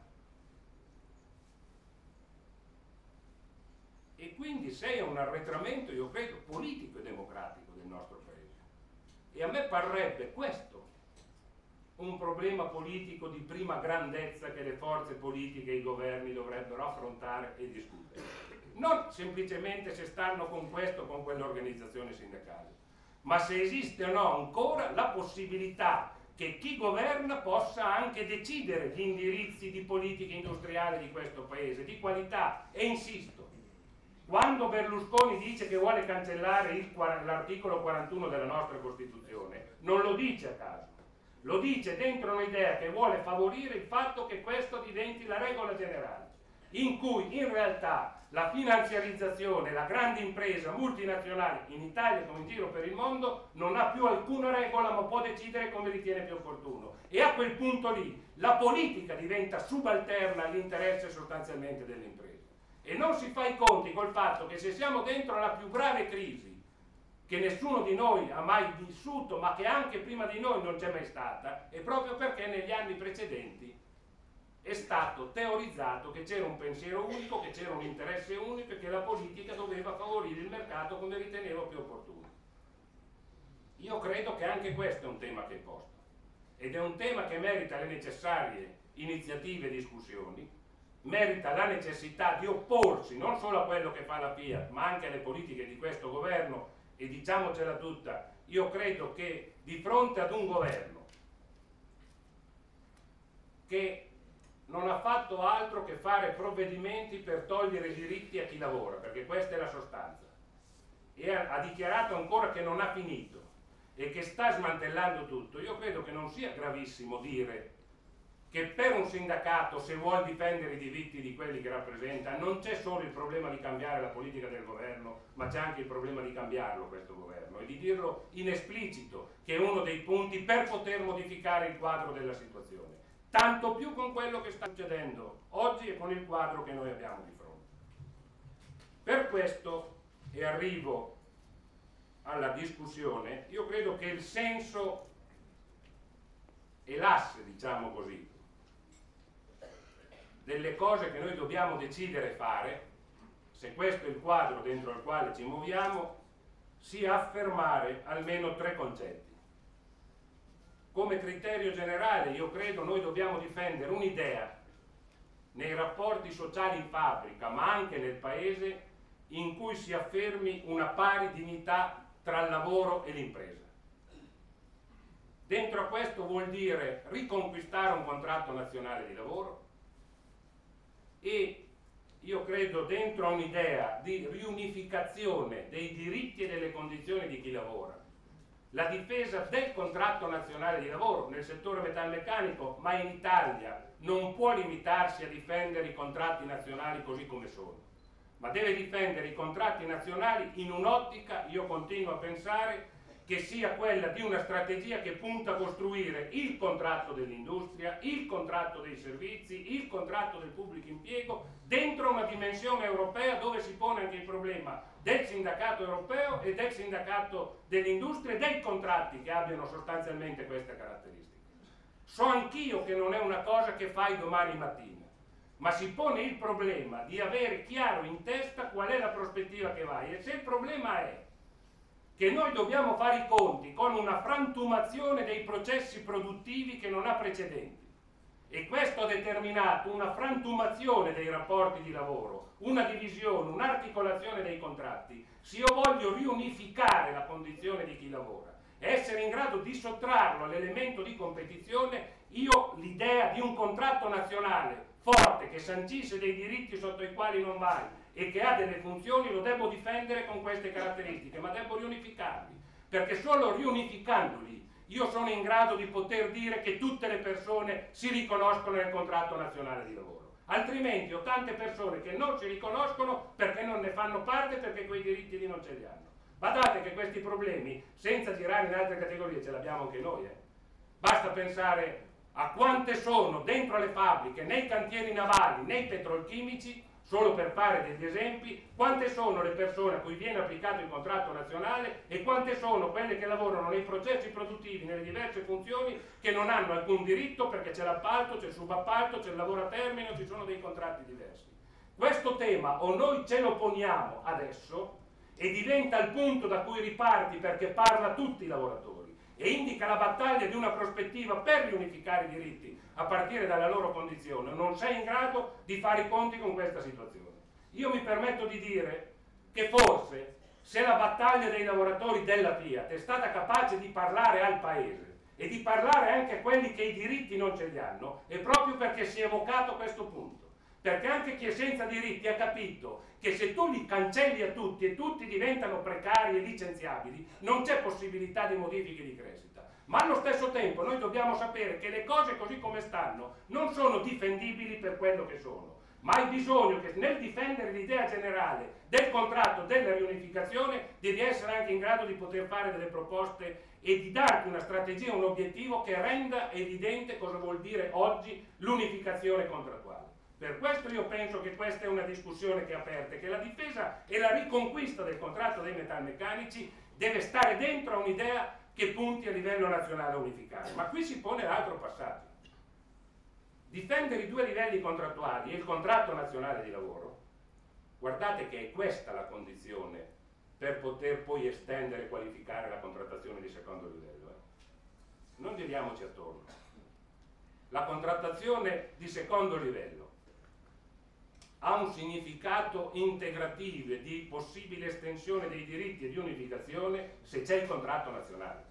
E quindi sei a un arretramento, io credo, politico e democratico del nostro paese. E a me parrebbe questo un problema politico di prima grandezza che le forze politiche e i governi dovrebbero affrontare e discutere. Non semplicemente se stanno con questo o con quell'organizzazione sindacale, ma se esiste o no ancora la possibilità che chi governa possa anche decidere gli indirizzi di politica industriale di questo paese, di qualità. E insisto, quando Berlusconi dice che vuole cancellare l'articolo 41 della nostra Costituzione, non lo dice a caso, lo dice dentro un'idea che vuole favorire il fatto che questo diventi la regola generale, in cui in realtà la finanziarizzazione, la grande impresa multinazionale in Italia come in giro per il mondo non ha più alcuna regola, ma può decidere come ritiene più opportuno, e a quel punto lì la politica diventa subalterna all'interesse sostanzialmente delle imprese. E non si fa i conti col fatto che se siamo dentro la più grave crisi che nessuno di noi ha mai vissuto, ma che anche prima di noi non c'è mai stata, è proprio perché negli anni precedenti è stato teorizzato che c'era un pensiero unico, che c'era un interesse unico e che la politica doveva favorire il mercato come riteneva più opportuno. Io credo che anche questo è un tema che è posto, ed è un tema che merita le necessarie iniziative e discussioni, merita la necessità di opporsi non solo a quello che fa la Fiat, ma anche alle politiche di questo governo. E diciamocela tutta, io credo che di fronte ad un governo che non ha fatto altro che fare provvedimenti per togliere i diritti a chi lavora, perché questa è la sostanza, e ha dichiarato ancora che non ha finito e che sta smantellando tutto, io credo che non sia gravissimo dire che per un sindacato, se vuol difendere i diritti di quelli che rappresenta, non c'è solo il problema di cambiare la politica del governo, ma c'è anche il problema di cambiarlo questo governo, e di dirlo in esplicito, che è uno dei punti per poter modificare il quadro della situazione, tanto più con quello che sta succedendo oggi e con il quadro che noi abbiamo di fronte. Per questo, e arrivo alla discussione, io credo che il senso e l'asse, diciamo così, delle cose che noi dobbiamo decidere fare, se questo è il quadro dentro il quale ci muoviamo, sia affermare almeno 3 concetti. Come criterio generale, io credo noi dobbiamo difendere un'idea nei rapporti sociali in fabbrica, ma anche nel paese, in cui si affermi una pari dignità tra il lavoro e l'impresa. Dentro a questo vuol dire riconquistare un contratto nazionale di lavoro, e io credo dentro a un'idea di riunificazione dei diritti e delle condizioni di chi lavora, la difesa del contratto nazionale di lavoro nel settore metalmeccanico, ma in Italia non può limitarsi a difendere i contratti nazionali così come sono, ma deve difendere i contratti nazionali in un'ottica, io continuo a pensare, che sia quella di una strategia che punta a costruire il contratto dell'industria, il contratto dei servizi, il contratto del pubblico impiego, dentro una dimensione europea dove si pone anche il problema del sindacato europeo e del sindacato dell'industria e dei contratti che abbiano sostanzialmente queste caratteristiche. So anch'io che non è una cosa che fai domani mattina, ma si pone il problema di avere chiaro in testa qual è la prospettiva che vai, e se il problema è che noi dobbiamo fare i conti con una frantumazione dei processi produttivi che non ha precedenti, e questo ha determinato una frantumazione dei rapporti di lavoro, una divisione, un'articolazione dei contratti. Se io voglio riunificare la condizione di chi lavora e essere in grado di sottrarlo all'elemento di competizione, io l'idea di un contratto nazionale forte che sancisce dei diritti sotto i quali non vai e che ha delle funzioni lo devo difendere con queste caratteristiche, ma devo riunificarli, perché solo riunificandoli io sono in grado di poter dire che tutte le persone si riconoscono nel contratto nazionale di lavoro. Altrimenti ho tante persone che non si riconoscono perché non ne fanno parte, perché quei diritti lì non ce li hanno. Badate che questi problemi, senza girare in altre categorie, ce l'abbiamo anche noi. Basta pensare a quante sono dentro le fabbriche, nei cantieri navali, nei petrolchimici, solo per fare degli esempi, quante sono le persone a cui viene applicato il contratto nazionale e quante sono quelle che lavorano nei processi produttivi, nelle diverse funzioni, che non hanno alcun diritto perché c'è l'appalto, c'è il subappalto, c'è il lavoro a termine, ci sono dei contratti diversi. Questo tema o noi ce lo poniamo adesso e diventa il punto da cui riparti perché parla a tutti i lavoratori e indica la battaglia di una prospettiva per riunificare i diritti a partire dalla loro condizione, non sei in grado di fare i conti con questa situazione. Io mi permetto di dire che forse se la battaglia dei lavoratori della Fiat è stata capace di parlare al Paese e di parlare anche a quelli che i diritti non ce li hanno, è proprio perché si è evocato questo punto. Perché anche chi è senza diritti ha capito che se tu li cancelli a tutti e tutti diventano precari e licenziabili, non c'è possibilità di modifiche di crescita. Ma allo stesso tempo noi dobbiamo sapere che le cose così come stanno non sono difendibili per quello che sono, ma hai bisogno che nel difendere l'idea generale del contratto, della riunificazione, devi essere anche in grado di poter fare delle proposte e di darti una strategia, un obiettivo che renda evidente cosa vuol dire oggi l'unificazione contrattuale. Per questo io penso che questa è una discussione che è aperta e che la difesa e la riconquista del contratto dei metalmeccanici deve stare dentro a un'idea che punti a livello nazionale unificato. Ma qui si pone l'altro passaggio. Difendere i due livelli contrattuali e il contratto nazionale di lavoro, guardate che è questa la condizione per poter poi estendere e qualificare la contrattazione di secondo livello. Non giriamoci attorno. La contrattazione di secondo livello ha un significato integrativo e di possibile estensione dei diritti e di unificazione se c'è il contratto nazionale.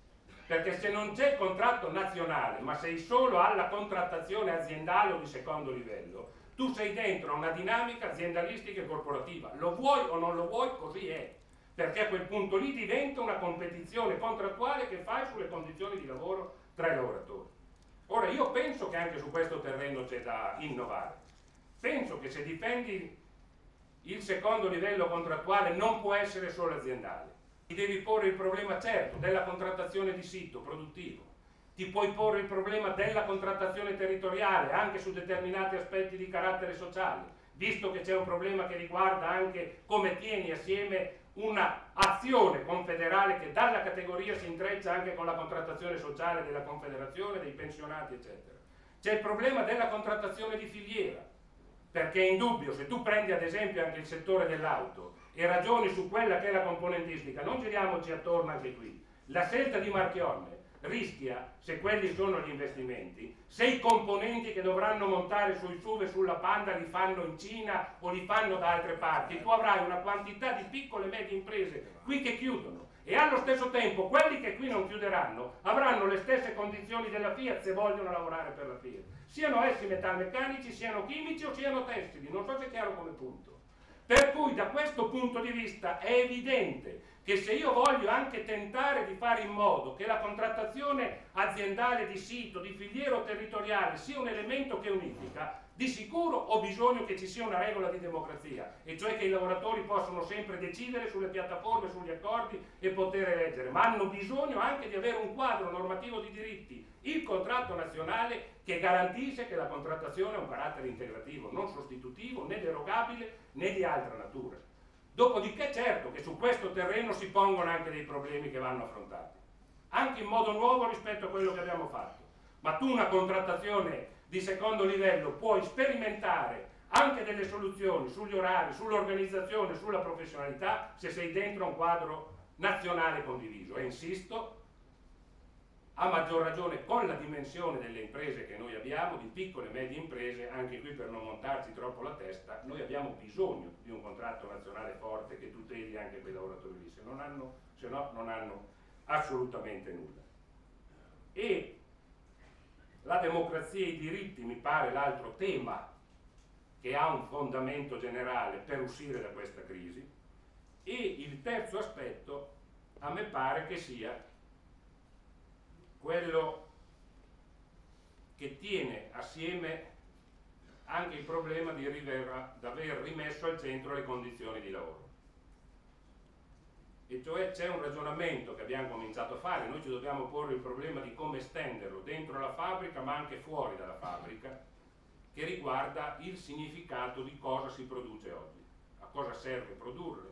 Perché se non c'è il contratto nazionale, ma sei solo alla contrattazione aziendale o di secondo livello, tu sei dentro a una dinamica aziendalistica e corporativa. Lo vuoi o non lo vuoi, così è. Perché a quel punto lì diventa una competizione contrattuale che fai sulle condizioni di lavoro tra i lavoratori. Ora, io penso che anche su questo terreno c'è da innovare. Penso che se difendi il secondo livello contrattuale non può essere solo aziendale. Ti devi porre il problema, certo, della contrattazione di sito produttivo. Ti puoi porre il problema della contrattazione territoriale, anche su determinati aspetti di carattere sociale, visto che c'è un problema che riguarda anche come tieni assieme una azione confederale che dalla categoria si intreccia anche con la contrattazione sociale della confederazione, dei pensionati, eccetera. C'è il problema della contrattazione di filiera, perché è indubbio, se tu prendi ad esempio anche il settore dell'auto e ragioni su quella che è la componentistica, non giriamoci attorno anche qui. La scelta di Marchionne rischia, se quelli sono gli investimenti, se i componenti che dovranno montare sui SUV e sulla Panda li fanno in Cina o li fanno da altre parti, tu avrai una quantità di piccole e medie imprese qui che chiudono e allo stesso tempo quelli che qui non chiuderanno avranno le stesse condizioni della Fiat se vogliono lavorare per la Fiat, siano essi metalmeccanici, siano chimici o siano tessili, non so se è chiaro come punto. Per cui da questo punto di vista è evidente che se io voglio anche tentare di fare in modo che la contrattazione aziendale di sito, di filiera territoriale sia un elemento che unifica, di sicuro ho bisogno che ci sia una regola di democrazia, e cioè che i lavoratori possano sempre decidere sulle piattaforme, sugli accordi e poter eleggere, ma hanno bisogno anche di avere un quadro normativo di diritti, il contratto nazionale, che garantisce che la contrattazione ha un carattere integrativo, non sostitutivo, né derogabile, né di altra natura. Dopodiché certo che su questo terreno si pongono anche dei problemi che vanno affrontati, anche in modo nuovo rispetto a quello che abbiamo fatto. Ma tu una contrattazione di secondo livello puoi sperimentare anche delle soluzioni sugli orari, sull'organizzazione, sulla professionalità se sei dentro a un quadro nazionale condiviso. E insisto, a maggior ragione con la dimensione delle imprese che noi abbiamo, di piccole e medie imprese, anche qui per non montarci troppo la testa, noi abbiamo bisogno di un contratto nazionale forte che tuteli anche quei lavoratori lì, se no non hanno assolutamente nulla. E la democrazia e i diritti mi pare l'altro tema che ha un fondamento generale per uscire da questa crisi, e il terzo aspetto a me pare che sia quello che tiene assieme anche il problema di aver rimesso al centro le condizioni di lavoro. E cioè c'è un ragionamento che abbiamo cominciato a fare, noi ci dobbiamo porre il problema di come estenderlo dentro la fabbrica ma anche fuori dalla fabbrica, che riguarda il significato di cosa si produce oggi, a cosa serve produrre,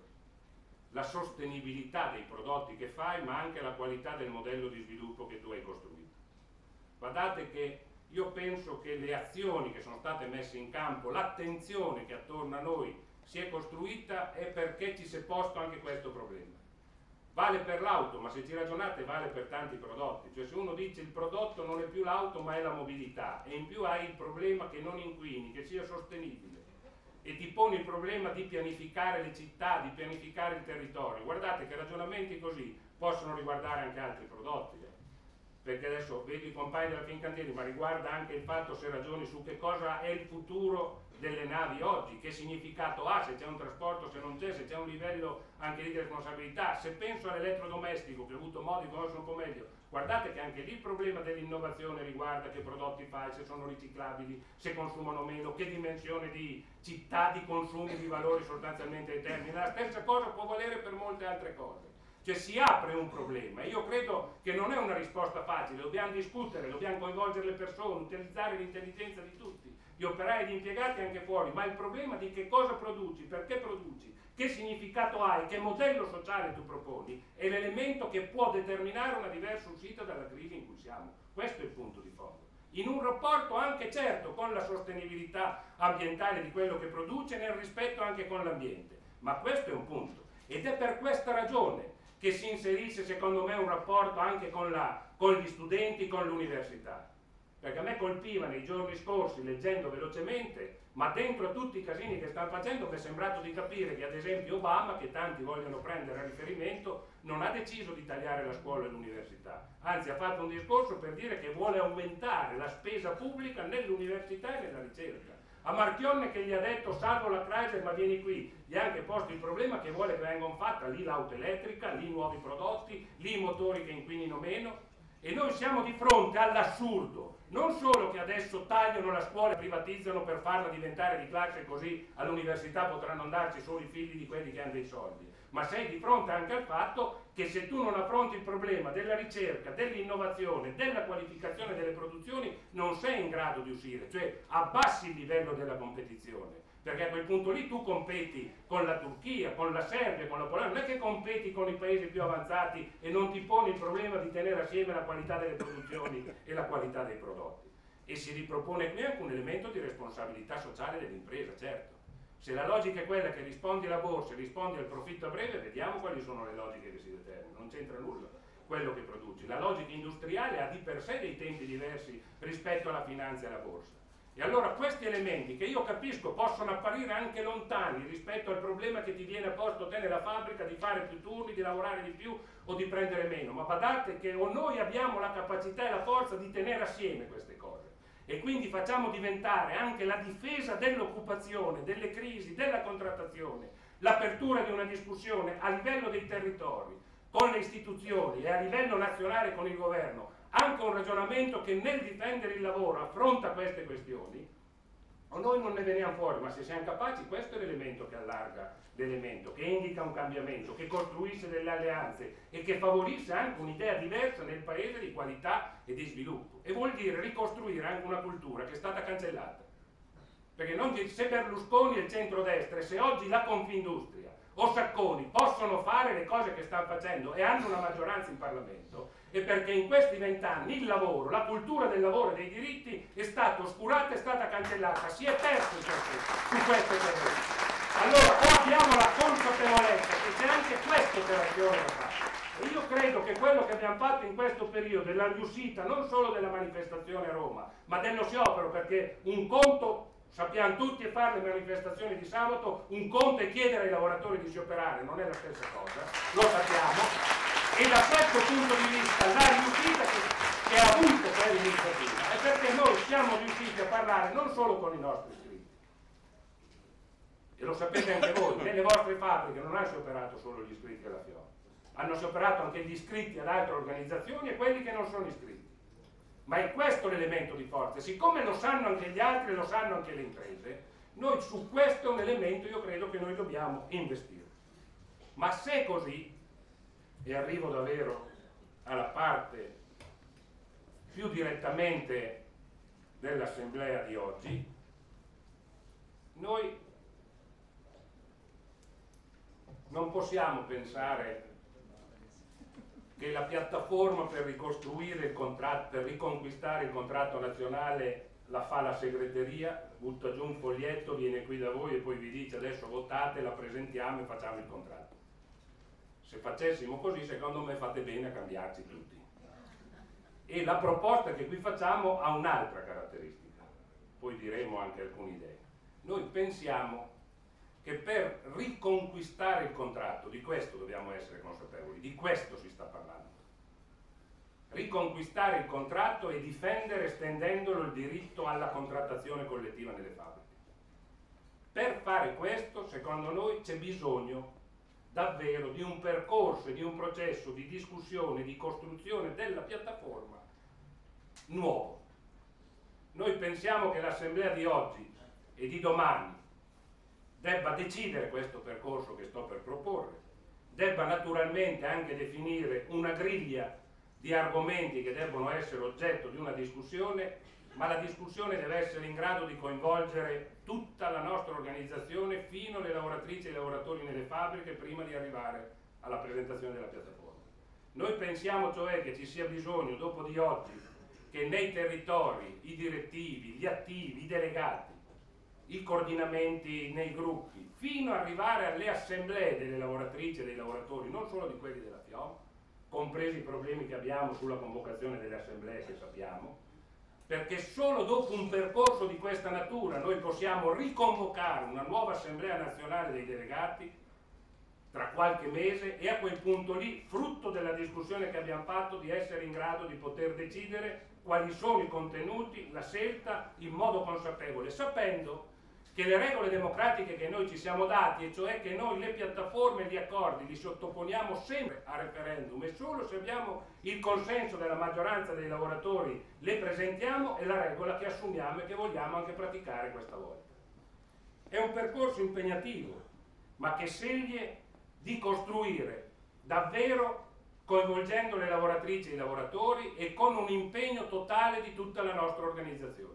la sostenibilità dei prodotti che fai, ma anche la qualità del modello di sviluppo che tu hai costruito. Guardate che io penso che le azioni che sono state messe in campo, l'attenzione che attorno a noi si è costruita è perché ci si è posto anche questo problema. Vale per l'auto, ma se ci ragionate vale per tanti prodotti, cioè se uno dice il prodotto non è più l'auto ma è la mobilità, e in più hai il problema che non inquini, che sia sostenibile, e ti poni il problema di pianificare le città, di pianificare il territorio. Guardate che ragionamenti così possono riguardare anche altri prodotti, perché adesso vedi i compagni della Fincantieri, ma riguarda anche il fatto, se ragioni su che cosa è il futuro delle navi oggi, che significato ha, se c'è un trasporto, se non c'è, se c'è un livello anche lì di responsabilità. Se penso all'elettrodomestico, che ho avuto modo di conoscere un po' meglio, guardate che anche lì il problema dell'innovazione riguarda che prodotti fai, se sono riciclabili, se consumano meno, che dimensione di città, di consumi, di valori sostanzialmente determina. La stessa cosa può valere per molte altre cose. Cioè si apre un problema, e io credo che non è una risposta facile, dobbiamo discutere, dobbiamo coinvolgere le persone, utilizzare l'intelligenza di tutti, gli operai e gli impiegati anche fuori, ma il problema di che cosa produci, perché produci, che significato hai, che modello sociale tu proponi, è l'elemento che può determinare una diversa uscita dalla crisi in cui siamo. Questo è il punto di fondo. In un rapporto anche certo con la sostenibilità ambientale di quello che produce, nel rispetto anche con l'ambiente, ma questo è un punto. Ed è per questa ragione che si inserisce secondo me un rapporto anche con gli studenti, con l'università. Perché a me colpiva nei giorni scorsi, leggendo velocemente, ma dentro a tutti i casini che stanno facendo, mi è sembrato di capire che ad esempio Obama, che tanti vogliono prendere a riferimento, non ha deciso di tagliare la scuola e l'università, anzi ha fatto un discorso per dire che vuole aumentare la spesa pubblica nell'università e nella ricerca. A Marchionne che gli ha detto salvo la Chrysler ma vieni qui, gli ha anche posto il problema che vuole che vengano fatta lì l'auto elettrica, lì nuovi prodotti, lì i motori che inquinino meno, e noi siamo di fronte all'assurdo, non solo che adesso tagliano la scuola e privatizzano per farla diventare di classe così all'università potranno andarci solo i figli di quelli che hanno dei soldi, ma sei di fronte anche al fatto che se tu non affronti il problema della ricerca, dell'innovazione, della qualificazione delle produzioni, non sei in grado di uscire, cioè abbassi il livello della competizione, perché a quel punto lì tu competi con la Turchia, con la Serbia, con la Polonia, non è che competi con i paesi più avanzati e non ti poni il problema di tenere assieme la qualità delle produzioni e la qualità dei prodotti. E si ripropone qui anche un elemento di responsabilità sociale dell'impresa, certo. Se la logica è quella che rispondi alla borsa e rispondi al profitto a breve, vediamo quali sono le logiche che si determinano, non c'entra nulla quello che produci. La logica industriale ha di per sé dei tempi diversi rispetto alla finanza e alla borsa. E allora questi elementi, che io capisco possono apparire anche lontani rispetto al problema che ti viene posto te nella fabbrica di fare più turni, di lavorare di più o di prendere meno, ma badate che o noi abbiamo la capacità e la forza di tenere assieme queste cose, e quindi facciamo diventare anche la difesa dell'occupazione, delle crisi, della contrattazione, l'apertura di una discussione a livello dei territori, con le istituzioni e a livello nazionale con il governo, anche un ragionamento che nel difendere il lavoro affronta queste questioni, o noi non ne veniamo fuori, ma se siamo capaci, questo è l'elemento che allarga l'elemento, che indica un cambiamento, che costruisce delle alleanze e che favorisce anche un'idea diversa nel paese di qualità e di sviluppo. E vuol dire ricostruire anche una cultura che è stata cancellata. Perché non se Berlusconi e il centrodestra, se oggi la Confindustria o Sacconi possono fare le cose che stanno facendo e hanno una maggioranza in Parlamento, è perché in questi 20 anni il lavoro, la cultura del lavoro e dei diritti è stata oscurata, è stata cancellata, si è perso su queste cose. Allora o abbiamo la consapevolezza che c'è anche questa operazione da fare, E io credo che quello che abbiamo fatto in questo periodo è la riuscita non solo della manifestazione a Roma, ma dello sciopero, perché un conto, sappiamo tutti, è fare le manifestazioni di sabato, un conto è chiedere ai lavoratori di scioperare, non è la stessa cosa, lo sappiamo, e da questo punto di vista la riuscita che ha avuto quell'iniziativa è perché noi siamo riusciti a parlare non solo con i nostri iscritti, e lo sapete anche voi, nelle vostre fabbriche non hanno scioperato solo gli iscritti alla FIOM, hanno scioperato anche gli iscritti ad altre organizzazioni e quelli che non sono iscritti. Ma è questo l'elemento di forza. Siccome lo sanno anche gli altri e lo sanno anche le imprese, noi su questo è un elemento, io credo che noi dobbiamo investire. Ma se è così, e arrivo davvero alla parte più direttamente dell'assemblea di oggi, noi non possiamo pensare che la piattaforma per ricostruire il contratto, per riconquistare il contratto nazionale la fa la segreteria, butta giù un foglietto, viene qui da voi e poi vi dice adesso votate, la presentiamo e facciamo il contratto. Se facessimo così, secondo me fate bene a cambiarci tutti. E la proposta che qui facciamo ha un'altra caratteristica, poi diremo anche alcune idee. Noi pensiamo che per riconquistare il contratto, di questo dobbiamo essere consapevoli, di questo si sta parlando. Riconquistare il contratto e difendere estendendolo il diritto alla contrattazione collettiva nelle fabbriche. Per fare questo, secondo noi, c'è bisogno davvero di un percorso e di un processo di discussione, di costruzione della piattaforma nuovo. Noi pensiamo che l'assemblea di oggi e di domani debba decidere questo percorso che sto per proporre, debba naturalmente anche definire una griglia di argomenti che debbono essere oggetto di una discussione, ma la discussione deve essere in grado di coinvolgere tutta la nostra organizzazione fino alle lavoratrici e ai lavoratori nelle fabbriche prima di arrivare alla presentazione della piattaforma. Noi pensiamo cioè che ci sia bisogno, dopo di oggi, che nei territori i direttivi, gli attivi, i delegati, i coordinamenti nei gruppi, fino ad arrivare alle assemblee delle lavoratrici e dei lavoratori, non solo di quelli della FIOM, compresi i problemi che abbiamo sulla convocazione delle assemblee che sappiamo, perché solo dopo un percorso di questa natura noi possiamo riconvocare una nuova assemblea nazionale dei delegati tra qualche mese e a quel punto lì, frutto della discussione che abbiamo fatto, di essere in grado di poter decidere quali sono i contenuti, la scelta in modo consapevole, sapendo che le regole democratiche che noi ci siamo dati, e cioè che noi le piattaforme e gli accordi li sottoponiamo sempre a referendum e solo se abbiamo il consenso della maggioranza dei lavoratori le presentiamo, è la regola che assumiamo e che vogliamo anche praticare questa volta. È un percorso impegnativo, ma che sceglie di costruire davvero coinvolgendo le lavoratrici e i lavoratori e con un impegno totale di tutta la nostra organizzazione.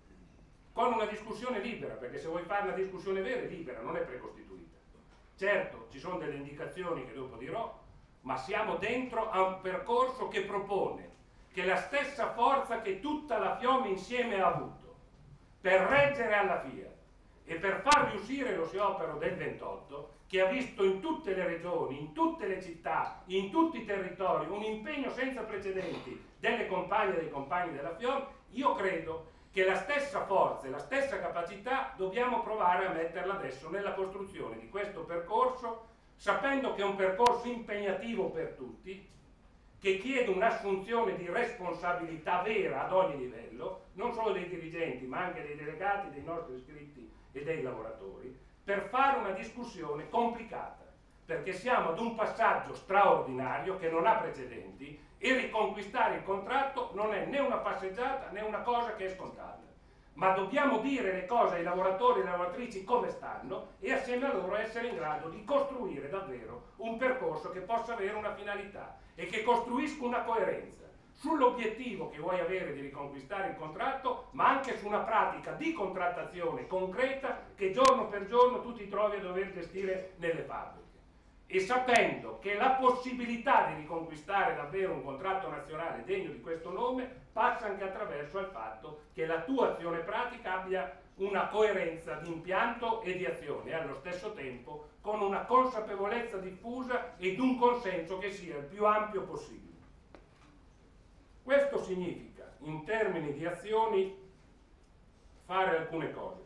Con una discussione libera, perché se vuoi fare una discussione vera è libera, non è precostituita. Certo, ci sono delle indicazioni che dopo dirò, ma siamo dentro a un percorso che propone che la stessa forza che tutta la FIOM insieme ha avuto per reggere alla FIAT e per far riuscire lo sciopero del 28, che ha visto in tutte le regioni, in tutte le città, in tutti i territori un impegno senza precedenti delle compagne e dei compagni della FIOM, io credo che la stessa forza e la stessa capacità dobbiamo provare a metterla adesso nella costruzione di questo percorso, sapendo che è un percorso impegnativo per tutti, che chiede un'assunzione di responsabilità vera ad ogni livello, non solo dei dirigenti ma anche dei delegati, dei nostri iscritti e dei lavoratori, per fare una discussione complicata, perché siamo ad un passaggio straordinario che non ha precedenti e riconquistare il contratto non è né una passeggiata né una cosa che è scontata, ma dobbiamo dire le cose ai lavoratori e alle lavoratrici come stanno e assieme a loro essere in grado di costruire davvero un percorso che possa avere una finalità e che costruisca una coerenza sull'obiettivo che vuoi avere di riconquistare il contratto, ma anche su una pratica di contrattazione concreta che giorno per giorno tu ti trovi a dover gestire nelle fabbriche. e sapendo che la possibilità di riconquistare davvero un contratto nazionale degno di questo nome passa anche attraverso il fatto che la tua azione pratica abbia una coerenza di impianto e di azione e allo stesso tempo con una consapevolezza diffusa ed un consenso che sia il più ampio possibile. Questo significa, in termini di azioni, fare alcune cose.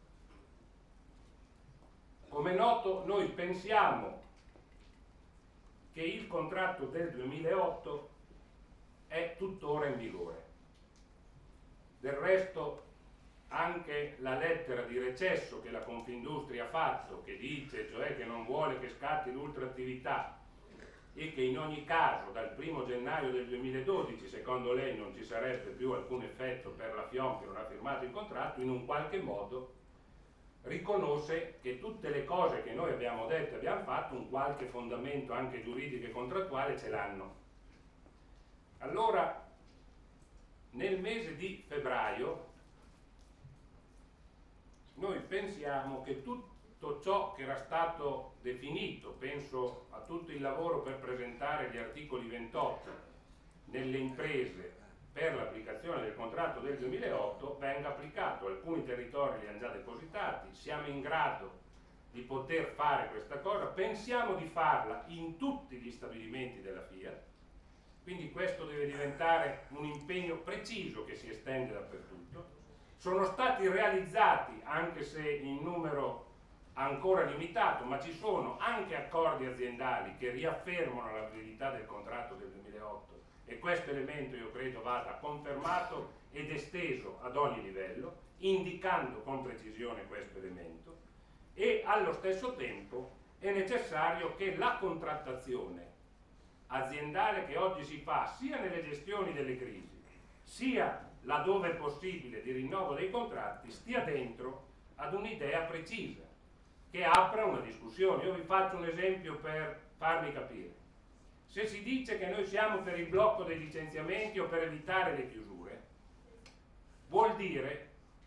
Come è noto, noi pensiamo che il contratto del 2008 è tuttora in vigore. Del resto anche la lettera di recesso che la Confindustria ha fatto, che dice cioè che non vuole che scatti l'ultraattività e che in ogni caso dal 1° gennaio del 2012 secondo lei non ci sarebbe più alcun effetto per la FIOM che non ha firmato il contratto, in un qualche modo riconosce che tutte le cose che noi abbiamo detto e abbiamo fatto un qualche fondamento anche giuridico e contrattuale ce l'hanno. Allora, nel mese di febbraio noi pensiamo che tutto ciò che era stato definito, penso a tutto il lavoro per presentare gli articoli 28 nelle imprese per l'applicazione del contratto del 2008 venga applicato. Alcuni territori li hanno già depositati, siamo in grado di poter fare questa cosa, pensiamo di farla in tutti gli stabilimenti della Fiat, quindi questo deve diventare un impegno preciso che si estende dappertutto. Sono stati realizzati, anche se in numero ancora limitato, ma ci sono anche accordi aziendali che riaffermano la validità del contratto del 2008 e questo elemento io credo vada confermato ed esteso ad ogni livello, indicando con precisione questo elemento, e allo stesso tempo è necessario che la contrattazione aziendale che oggi si fa sia nelle gestioni delle crisi sia laddove è possibile di rinnovo dei contratti stia dentro ad un'idea precisa che apra una discussione. Io vi faccio un esempio per farmi capire. Se si dice che noi siamo per il blocco dei licenziamenti o per evitare le chiusure, vuol dire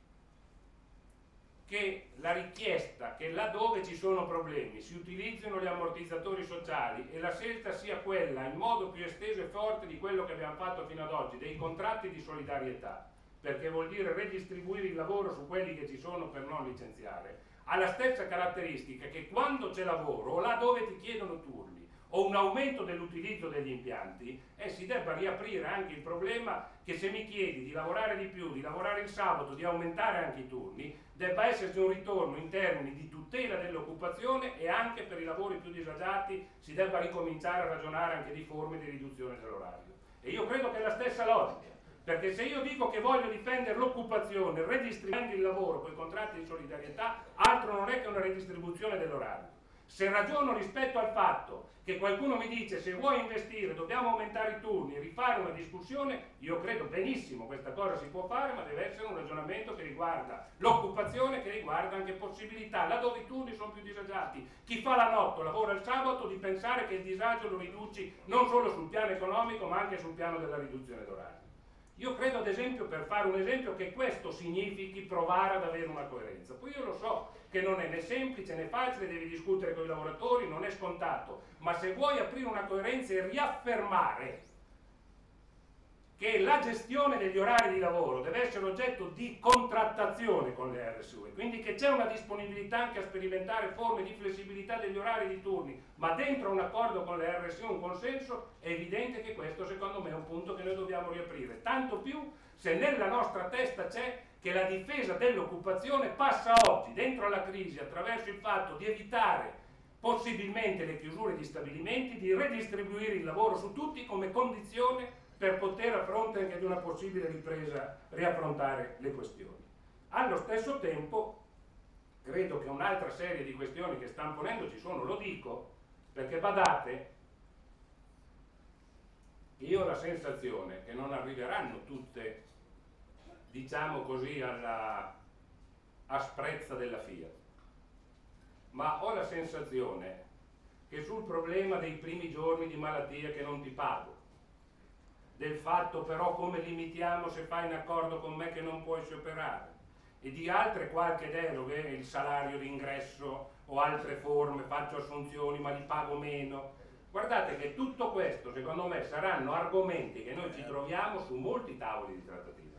che la richiesta che laddove ci sono problemi si utilizzino gli ammortizzatori sociali e la scelta sia quella in modo più esteso e forte di quello che abbiamo fatto fino ad oggi, dei contratti di solidarietà, perché vuol dire redistribuire il lavoro su quelli che ci sono per non licenziare, ha la stessa caratteristica che quando c'è lavoro o là dove ti chiedono turni o un aumento dell'utilizzo degli impianti, si debba riaprire anche il problema che se mi chiedi di lavorare di più, di lavorare il sabato, di aumentare anche i turni, debba esserci un ritorno in termini di tutela dell'occupazione e anche per i lavori più disagiati si debba ricominciare a ragionare anche di forme di riduzione dell'orario. E io credo che è la stessa logica, perché se io dico che voglio difendere l'occupazione redistribuendo il lavoro con i contratti di solidarietà, altro non è che una redistribuzione dell'orario. Se ragiono rispetto al fatto che qualcuno mi dice se vuoi investire dobbiamo aumentare i turni, rifare una discussione, io credo benissimo questa cosa si può fare, ma deve essere un ragionamento che riguarda l'occupazione, che riguarda anche possibilità, laddove i turni sono più disagiati, chi fa la notte o lavora il sabato, di pensare che il disagio lo riduci non solo sul piano economico ma anche sul piano della riduzione d'orario. Io credo ad esempio, per fare un esempio, che questo significhi provare ad avere una coerenza. Poi io lo so che non è né semplice né facile, devi discutere con i lavoratori, non è scontato, ma se vuoi aprire una coerenza e riaffermare che la gestione degli orari di lavoro deve essere oggetto di contrattazione con le RSU, quindi che c'è una disponibilità anche a sperimentare forme di flessibilità degli orari di turni, ma dentro un accordo con le RSU, un consenso, è evidente che questo secondo me è un punto che noi dobbiamo riaprire, tanto più se nella nostra testa c'è che la difesa dell'occupazione passa oggi, dentro alla crisi, attraverso il fatto di evitare possibilmente le chiusure di stabilimenti, di redistribuire il lavoro su tutti come condizione per poter a fronte anche di una possibile ripresa riaffrontare le questioni. Allo stesso tempo credo che un'altra serie di questioni che stanno ponendo ci sono, lo dico perché badate, io ho la sensazione che non arriveranno tutte, diciamo così, alla asprezza della Fiat, ma ho la sensazione che sul problema dei primi giorni di malattia che non ti pago, del fatto però come limitiamo se fai un accordo con me che non puoi scioperare, e di altre qualche deroghe, il salario d'ingresso o altre forme, faccio assunzioni ma li pago meno. Guardate che tutto questo secondo me saranno argomenti che noi ci troviamo su molti tavoli di trattativa,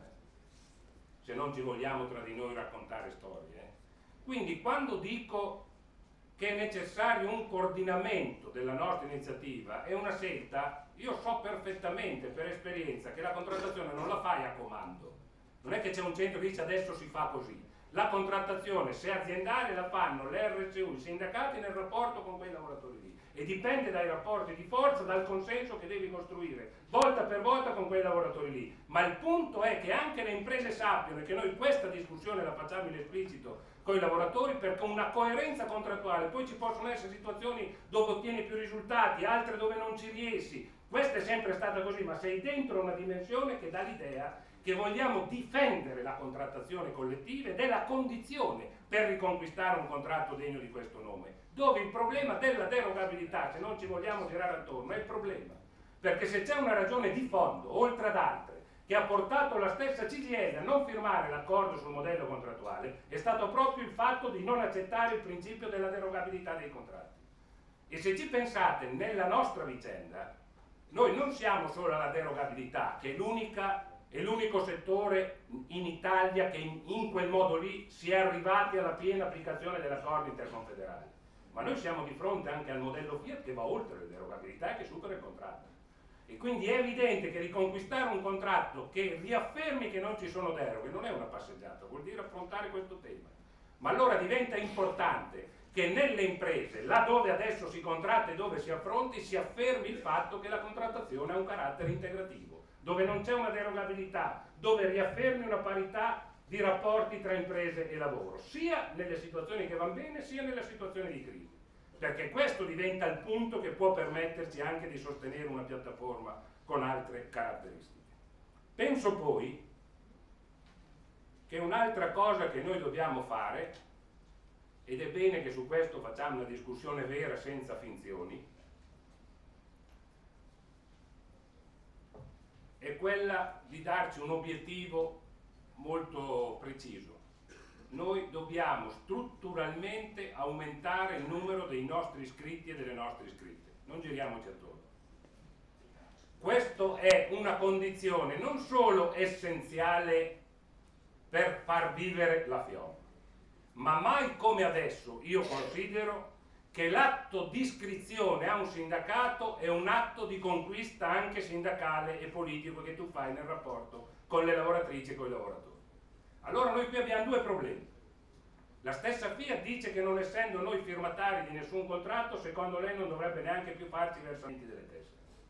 se non ci vogliamo tra di noi raccontare storie. Quindi quando dico che è necessario un coordinamento della nostra iniziativa, è una scelta, io so perfettamente per esperienza che la contrattazione non la fai a comando, non è che c'è un centro che dice adesso si fa così. La contrattazione, se aziendale, la fanno le RSU, i sindacati nel rapporto con quei lavoratori lì, e dipende dai rapporti di forza, dal consenso che devi costruire volta per volta con quei lavoratori lì. Ma il punto è che anche le imprese sappiano, e che noi questa discussione la facciamo in esplicito con i lavoratori, perché una coerenza contrattuale, poi ci possono essere situazioni dove ottieni più risultati, altre dove non ci riesci, questa è sempre stata così, ma sei dentro una dimensione che dà l'idea che vogliamo difendere la contrattazione collettiva ed è la condizione per riconquistare un contratto degno di questo nome, dove il problema della derogabilità, se non ci vogliamo girare attorno, è il problema, perché se c'è una ragione di fondo, oltre ad altre, che ha portato la stessa CGIL a non firmare l'accordo sul modello contrattuale, è stato proprio il fatto di non accettare il principio della derogabilità dei contratti. E se ci pensate, nella nostra vicenda, noi non siamo solo alla derogabilità, che è l'unico settore in Italia che in quel modo lì si è arrivati alla piena applicazione dell'accordo interconfederale, ma noi siamo di fronte anche al modello Fiat che va oltre le derogabilità e che supera il contratto. E quindi è evidente che riconquistare un contratto che riaffermi che non ci sono deroghe non è una passeggiata, vuol dire affrontare questo tema. Ma allora diventa importante che nelle imprese, là dove adesso si contratta e dove si affronti, si affermi il fatto che la contrattazione ha un carattere integrativo, dove non c'è una derogabilità, dove riaffermi una parità di rapporti tra imprese e lavoro, sia nelle situazioni che vanno bene, sia nelle situazioni di crisi. Perché questo diventa il punto che può permetterci anche di sostenere una piattaforma con altre caratteristiche. Penso poi che un'altra cosa che noi dobbiamo fare, ed è bene che su questo facciamo una discussione vera senza finzioni, è quella di darci un obiettivo molto preciso. Noi dobbiamo strutturalmente aumentare il numero dei nostri iscritti e delle nostre iscritte, non giriamoci attorno. Questo è una condizione non solo essenziale per far vivere la FIOM, ma mai come adesso io considero che l'atto di iscrizione a un sindacato è un atto di conquista anche sindacale e politico che tu fai nel rapporto con le lavoratrici e con i lavoratori. Allora noi qui abbiamo due problemi. La stessa Fiat dice che non essendo noi firmatari di nessun contratto, secondo lei non dovrebbe neanche più farci versamenti delle tessere.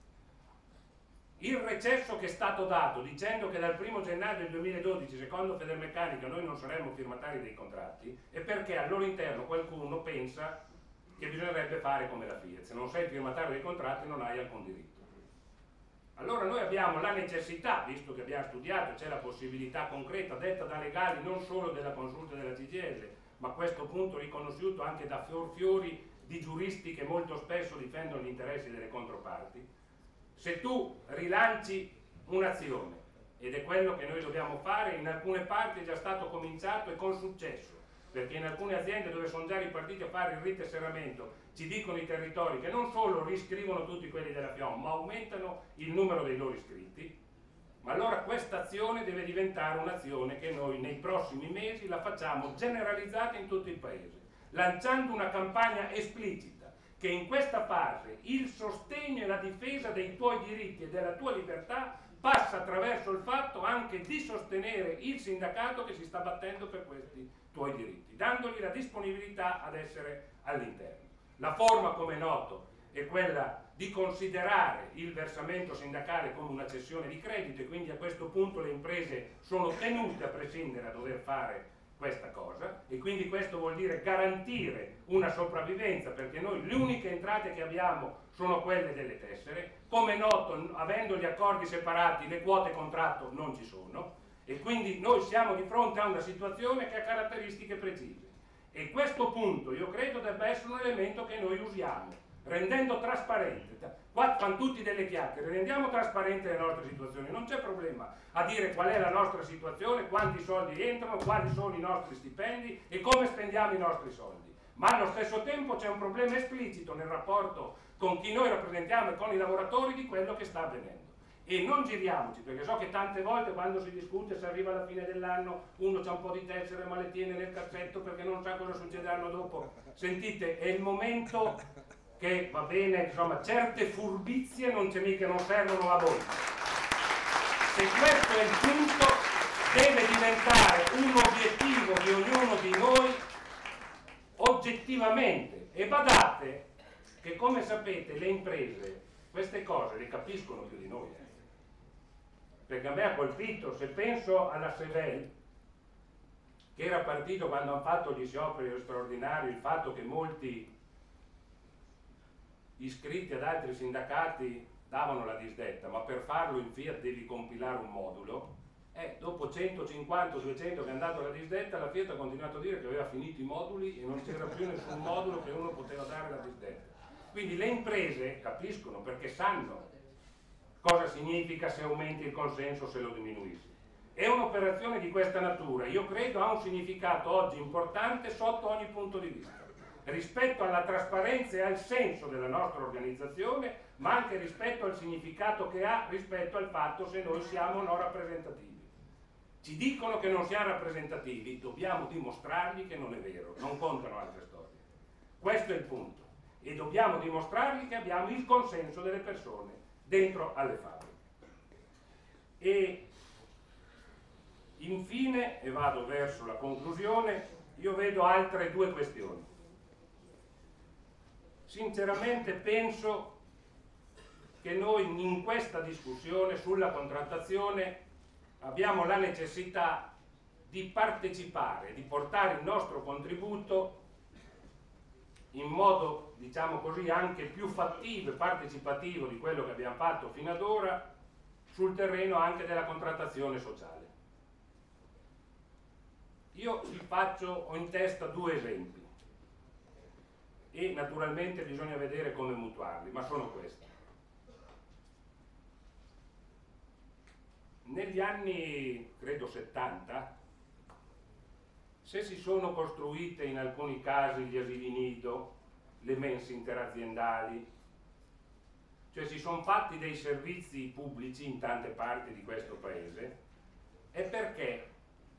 Il recesso che è stato dato dicendo che dal 1 gennaio del 2012, secondo Federmeccanica, noi non saremmo firmatari dei contratti, è perché al loro interno qualcuno pensa che bisognerebbe fare come la Fiat. Se non sei firmatario dei contratti non hai alcun diritto. Allora noi abbiamo la necessità, visto che abbiamo studiato, c'è la possibilità concreta, detta da legali non solo della consulta della CGIL, ma a questo punto riconosciuto anche da fiori di giuristi che molto spesso difendono gli interessi delle controparti. Se tu rilanci un'azione, ed è quello che noi dobbiamo fare, in alcune parti è già stato cominciato e con successo, perché in alcune aziende dove sono già ripartiti a fare il ritesseramento ci dicono i territori che non solo riscrivono tutti quelli della FIOM, ma aumentano il numero dei loro iscritti. Ma allora questa azione deve diventare un'azione che noi nei prossimi mesi la facciamo generalizzata in tutto il Paese, lanciando una campagna esplicita che in questa fase il sostegno e la difesa dei tuoi diritti e della tua libertà passa attraverso il fatto anche di sostenere il sindacato che si sta battendo per questi tuoi diritti, dandogli la disponibilità ad essere all'interno. La forma, come è noto, è quella di considerare il versamento sindacale come una cessione di credito e quindi a questo punto le imprese sono tenute a prescindere a dover fare questa cosa e quindi questo vuol dire garantire una sopravvivenza, perché noi le uniche entrate che abbiamo sono quelle delle tessere. Come è noto, avendo gli accordi separati le quote contratto non ci sono e quindi noi siamo di fronte a una situazione che ha caratteristiche precise e questo punto io credo debba essere un elemento che noi usiamo rendendo trasparente. Qua fanno tutti delle chiacchiere, rendiamo trasparente le nostre situazioni, non c'è problema a dire qual è la nostra situazione, quanti soldi entrano, quali sono i nostri stipendi e come spendiamo i nostri soldi. Ma allo stesso tempo c'è un problema esplicito nel rapporto con chi noi rappresentiamo e con i lavoratori di quello che sta avvenendo. E non giriamoci, perché so che tante volte quando si discute, se arriva alla fine dell'anno, uno c'ha un po' di tessere ma le tiene nel cassetto perché non sa cosa succederà l'anno dopo. Sentite, è il momento che, va bene, insomma, certe furbizie non servono a voi. Se questo è il punto, deve diventare un obiettivo di ognuno di noi oggettivamente. E badate che, come sapete, le imprese queste cose le capiscono più di noi. Perché a me ha colpito, se penso alla Sevel, che era partito quando hanno fatto gli scioperi straordinari, il fatto che molti iscritti ad altri sindacati davano la disdetta, ma per farlo in Fiat devi compilare un modulo, dopo 150-200 che è andato la disdetta, la Fiat ha continuato a dire che aveva finito i moduli e non c'era più nessun modulo che uno poteva dare la disdetta. Quindi le imprese capiscono, perché sanno cosa significa se aumenti il consenso, se lo diminuisci. È un'operazione di questa natura, io credo ha un significato oggi importante sotto ogni punto di vista, rispetto alla trasparenza e al senso della nostra organizzazione, ma anche rispetto al significato che ha rispetto al fatto se noi siamo o no rappresentativi. Ci dicono che non siamo rappresentativi, dobbiamo dimostrargli che non è vero, non contano altre storie. Questo è il punto. E dobbiamo dimostrargli che abbiamo il consenso delle persone dentro alle fabbriche. E infine, e vado verso la conclusione, io vedo altre due questioni. Sinceramente penso che noi in questa discussione sulla contrattazione abbiamo la necessità di partecipare, di portare il nostro contributo in modo, diciamo così, anche più fattivo e partecipativo di quello che abbiamo fatto fino ad ora sul terreno anche della contrattazione sociale. Io vi ho in testa due esempi e naturalmente bisogna vedere come mutuarli, ma sono questi. Negli anni, credo 70, se si sono costruite in alcuni casi gli asili nido, le mense interaziendali, cioè si sono fatti dei servizi pubblici in tante parti di questo paese, è perché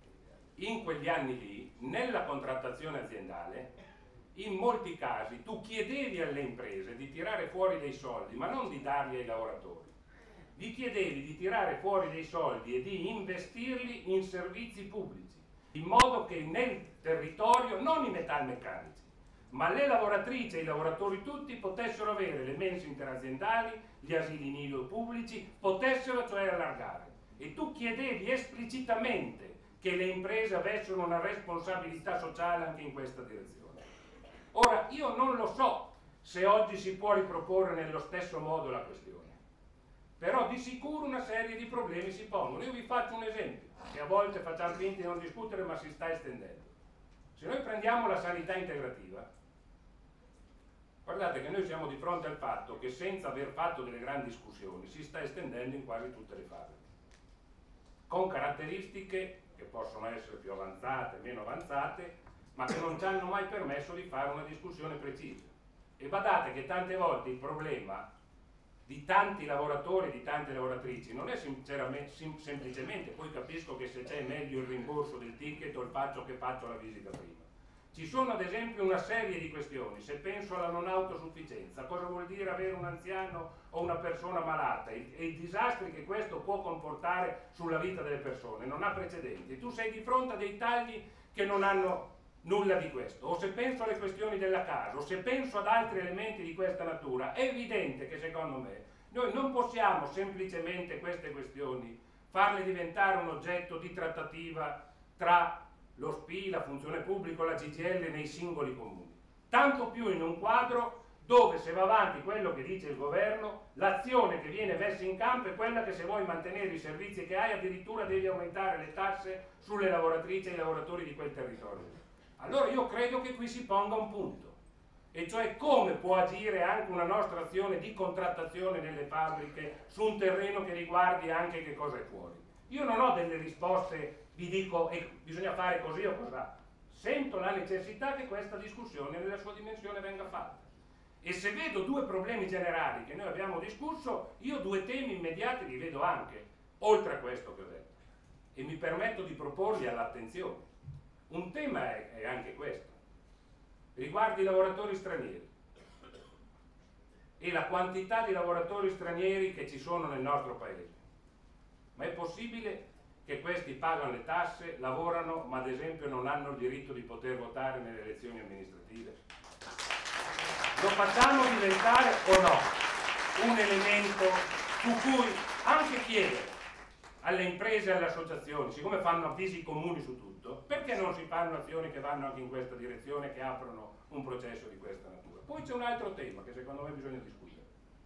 in quegli anni lì, nella contrattazione aziendale, in molti casi tu chiedevi alle imprese di tirare fuori dei soldi, ma non di darli ai lavoratori. Gli chiedevi di tirare fuori dei soldi e di investirli in servizi pubblici, in modo che nel territorio, non i metalmeccanici, ma le lavoratrici e i lavoratori tutti potessero avere le mense interaziendali, gli asili nido pubblici, potessero cioè allargare. E tu chiedevi esplicitamente che le imprese avessero una responsabilità sociale anche in questa direzione. Ora, io non lo so se oggi si può riproporre nello stesso modo la questione, però di sicuro una serie di problemi si pongono. Io vi faccio un esempio, che a volte facciamo finta di non discutere, ma si sta estendendo. Se noi prendiamo la sanità integrativa, guardate che noi siamo di fronte al fatto che senza aver fatto delle grandi discussioni si sta estendendo in quasi tutte le fabbriche, con caratteristiche che possono essere più avanzate, meno avanzate, ma che non ci hanno mai permesso di fare una discussione precisa. E badate che tante volte il problema di tanti lavoratori e di tante lavoratrici non è semplicemente, poi capisco che se c'è meglio il rimborso del ticket o il faccio la visita prima. Ci sono ad esempio una serie di questioni. Se penso alla non autosufficienza, cosa vuol dire avere un anziano o una persona malata e i disastri che questo può comportare sulla vita delle persone, non ha precedenti. Tu sei di fronte a dei tagli che non hanno nulla di questo. O se penso alle questioni della casa, o se penso ad altri elementi di questa natura, è evidente che secondo me noi non possiamo semplicemente queste questioni farle diventare un oggetto di trattativa tra lo SPI, la funzione pubblica, la CGIL nei singoli comuni. Tanto più in un quadro dove, se va avanti quello che dice il governo, l'azione che viene messa in campo è quella che, se vuoi mantenere i servizi che hai, addirittura devi aumentare le tasse sulle lavoratrici e i lavoratori di quel territorio. Allora io credo che qui si ponga un punto e cioè come può agire anche una nostra azione di contrattazione nelle fabbriche su un terreno che riguardi anche che cosa è fuori. Io non ho delle risposte, vi dico bisogna fare così o cos'ha. Sento la necessità che questa discussione nella sua dimensione venga fatta. E se vedo due problemi generali che noi abbiamo discusso, io due temi immediati li vedo anche, oltre a questo che ho detto. E mi permetto di proporli all'attenzione. Un tema è anche questo. Riguarda i lavoratori stranieri e la quantità di lavoratori stranieri che ci sono nel nostro paese. Ma è possibile che questi pagano le tasse, lavorano, ma ad esempio non hanno il diritto di poter votare nelle elezioni amministrative? Lo facciamo diventare o no un elemento su cui anche chiedere alle imprese e alle associazioni, siccome fanno avvisi comuni su tutto, perché non si fanno azioni che vanno anche in questa direzione, che aprono un processo di questa natura? Poi c'è un altro tema che secondo me bisogna discutere,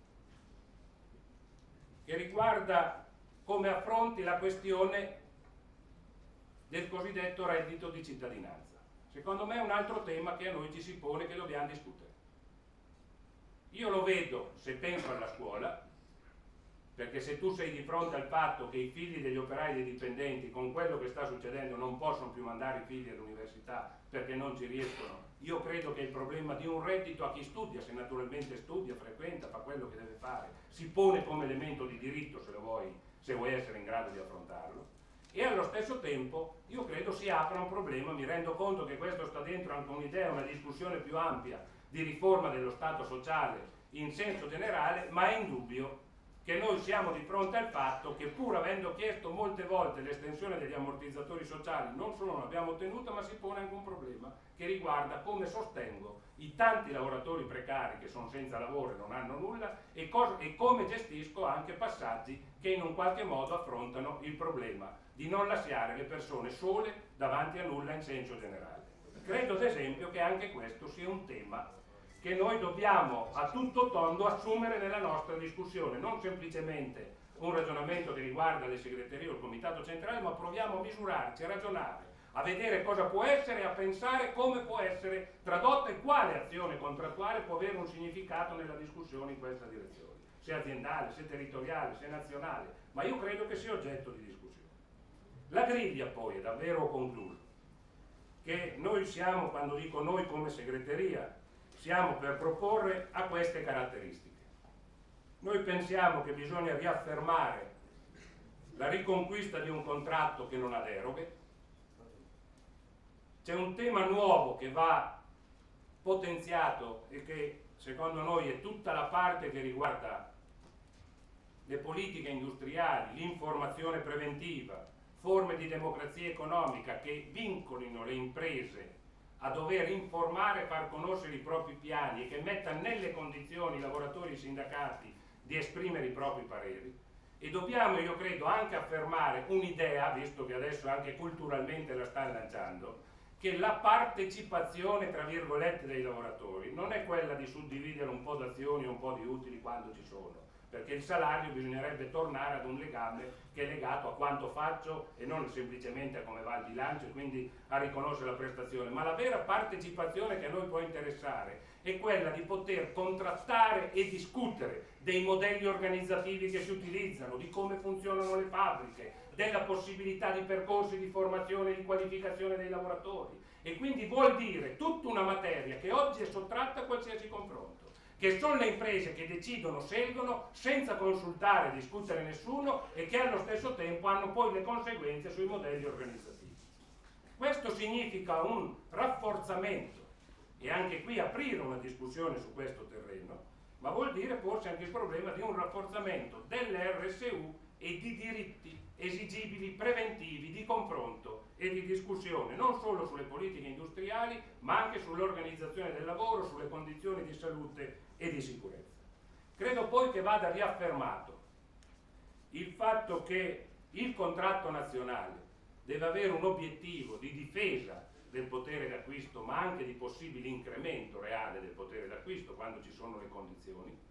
che riguarda come affronti la questione del cosiddetto reddito di cittadinanza. Secondo me è un altro tema che a noi ci si pone, che dobbiamo discutere. Io lo vedo, se penso alla scuola, perché se tu sei di fronte al fatto che i figli degli operai e dei dipendenti con quello che sta succedendo non possono più mandare i figli all'università perché non ci riescono, io credo che il problema di un reddito a chi studia, se naturalmente studia, frequenta, fa quello che deve fare, si pone come elemento di diritto se vuoi essere in grado di affrontarlo. E allo stesso tempo io credo si apra un problema, mi rendo conto che questo sta dentro anche un'idea, una discussione più ampia di riforma dello Stato sociale in senso generale, ma è indubbio che noi siamo di fronte al fatto che, pur avendo chiesto molte volte l'estensione degli ammortizzatori sociali, non solo non l'abbiamo ottenuta, ma si pone anche un problema che riguarda come sostengo i tanti lavoratori precari che sono senza lavoro e non hanno nulla e come gestisco anche passaggi che in un qualche modo affrontano il problema di non lasciare le persone sole davanti a nulla in senso generale. Credo ad esempio che anche questo sia un tema che noi dobbiamo a tutto tondo assumere nella nostra discussione, non semplicemente un ragionamento che riguarda le segreterie o il comitato centrale, ma proviamo a misurarci, a ragionare, a vedere cosa può essere, a pensare come può essere tradotta e quale azione contrattuale può avere un significato nella discussione in questa direzione, se aziendale, se territoriale, se nazionale, ma io credo che sia oggetto di discussione. La griglia poi, è davvero concluso, che noi siamo, quando dico noi come segreteria, siamo per proporre a queste caratteristiche. Noi pensiamo che bisogna riaffermare la riconquista di un contratto che non ha deroghe. C'è un tema nuovo che va potenziato e che secondo noi è tutta la parte che riguarda le politiche industriali, l'informazione preventiva, forme di democrazia economica che vincolino le imprese a dover informare e far conoscere i propri piani e che metta nelle condizioni i lavoratori e i sindacati di esprimere i propri pareri. E dobbiamo, io credo, anche affermare un'idea, visto che adesso anche culturalmente la sta lanciando, che la partecipazione, tra virgolette, dei lavoratori non è quella di suddividere un po' d'azioni e un po' di utili quando ci sono, perché il salario bisognerebbe tornare ad un legame che è legato a quanto faccio e non semplicemente a come va il bilancio e quindi a riconoscere la prestazione, ma la vera partecipazione che a noi può interessare è quella di poter contrattare e discutere dei modelli organizzativi che si utilizzano, di come funzionano le fabbriche, della possibilità di percorsi di formazione e di qualificazione dei lavoratori, e quindi vuol dire tutta una materia che oggi è sottratta a qualsiasi confronto, che sono le imprese che decidono, scelgono senza consultare e discutere nessuno e che allo stesso tempo hanno poi le conseguenze sui modelli organizzativi. Questo significa un rafforzamento e anche qui aprire una discussione su questo terreno, ma vuol dire porsi anche il problema di un rafforzamento delle RSU e di diritti esigibili preventivi di confronto e di discussione non solo sulle politiche industriali ma anche sull'organizzazione del lavoro, sulle condizioni di salute e di sicurezza. Credo poi che vada riaffermato il fatto che il contratto nazionale deve avere un obiettivo di difesa del potere d'acquisto ma anche di possibile incremento reale del potere d'acquisto quando ci sono le condizioni.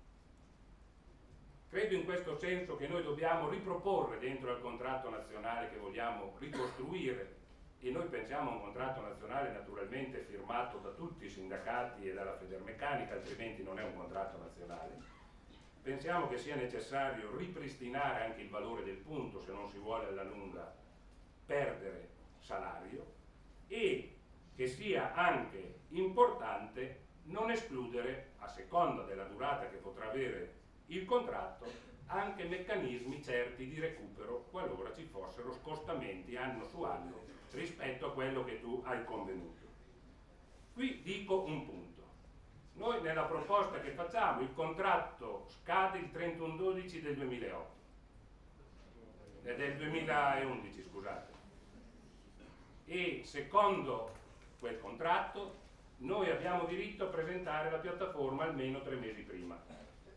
Credo in questo senso che noi dobbiamo riproporre dentro al contratto nazionale che vogliamo ricostruire e noi pensiamo a un contratto nazionale naturalmente firmato da tutti i sindacati e dalla Federmeccanica, altrimenti non è un contratto nazionale. Pensiamo che sia necessario ripristinare anche il valore del punto se non si vuole alla lunga perdere salario, e che sia anche importante non escludere, a seconda della durata che potrà avere il contratto, anche meccanismi certi di recupero qualora ci fossero scostamenti anno su anno rispetto a quello che tu hai convenuto. Qui dico un punto. Noi nella proposta che facciamo il contratto scade il 31/12 del 2008, del 2011, scusate, e secondo quel contratto noi abbiamo diritto a presentare la piattaforma almeno 3 mesi prima.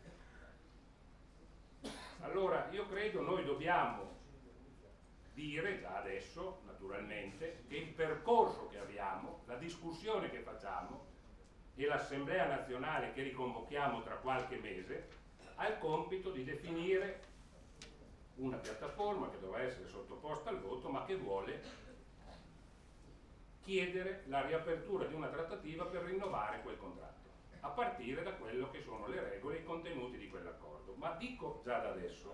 Allora io credo noi dobbiamo dire già adesso, naturalmente, che il percorso che abbiamo, la discussione che facciamo e l'Assemblea nazionale che riconvochiamo tra qualche mese ha il compito di definire una piattaforma che dovrà essere sottoposta al voto, ma che vuole chiedere la riapertura di una trattativa per rinnovare quel contratto, a partire da quello che sono le regole e i contenuti di quell'accordo. Ma dico già da adesso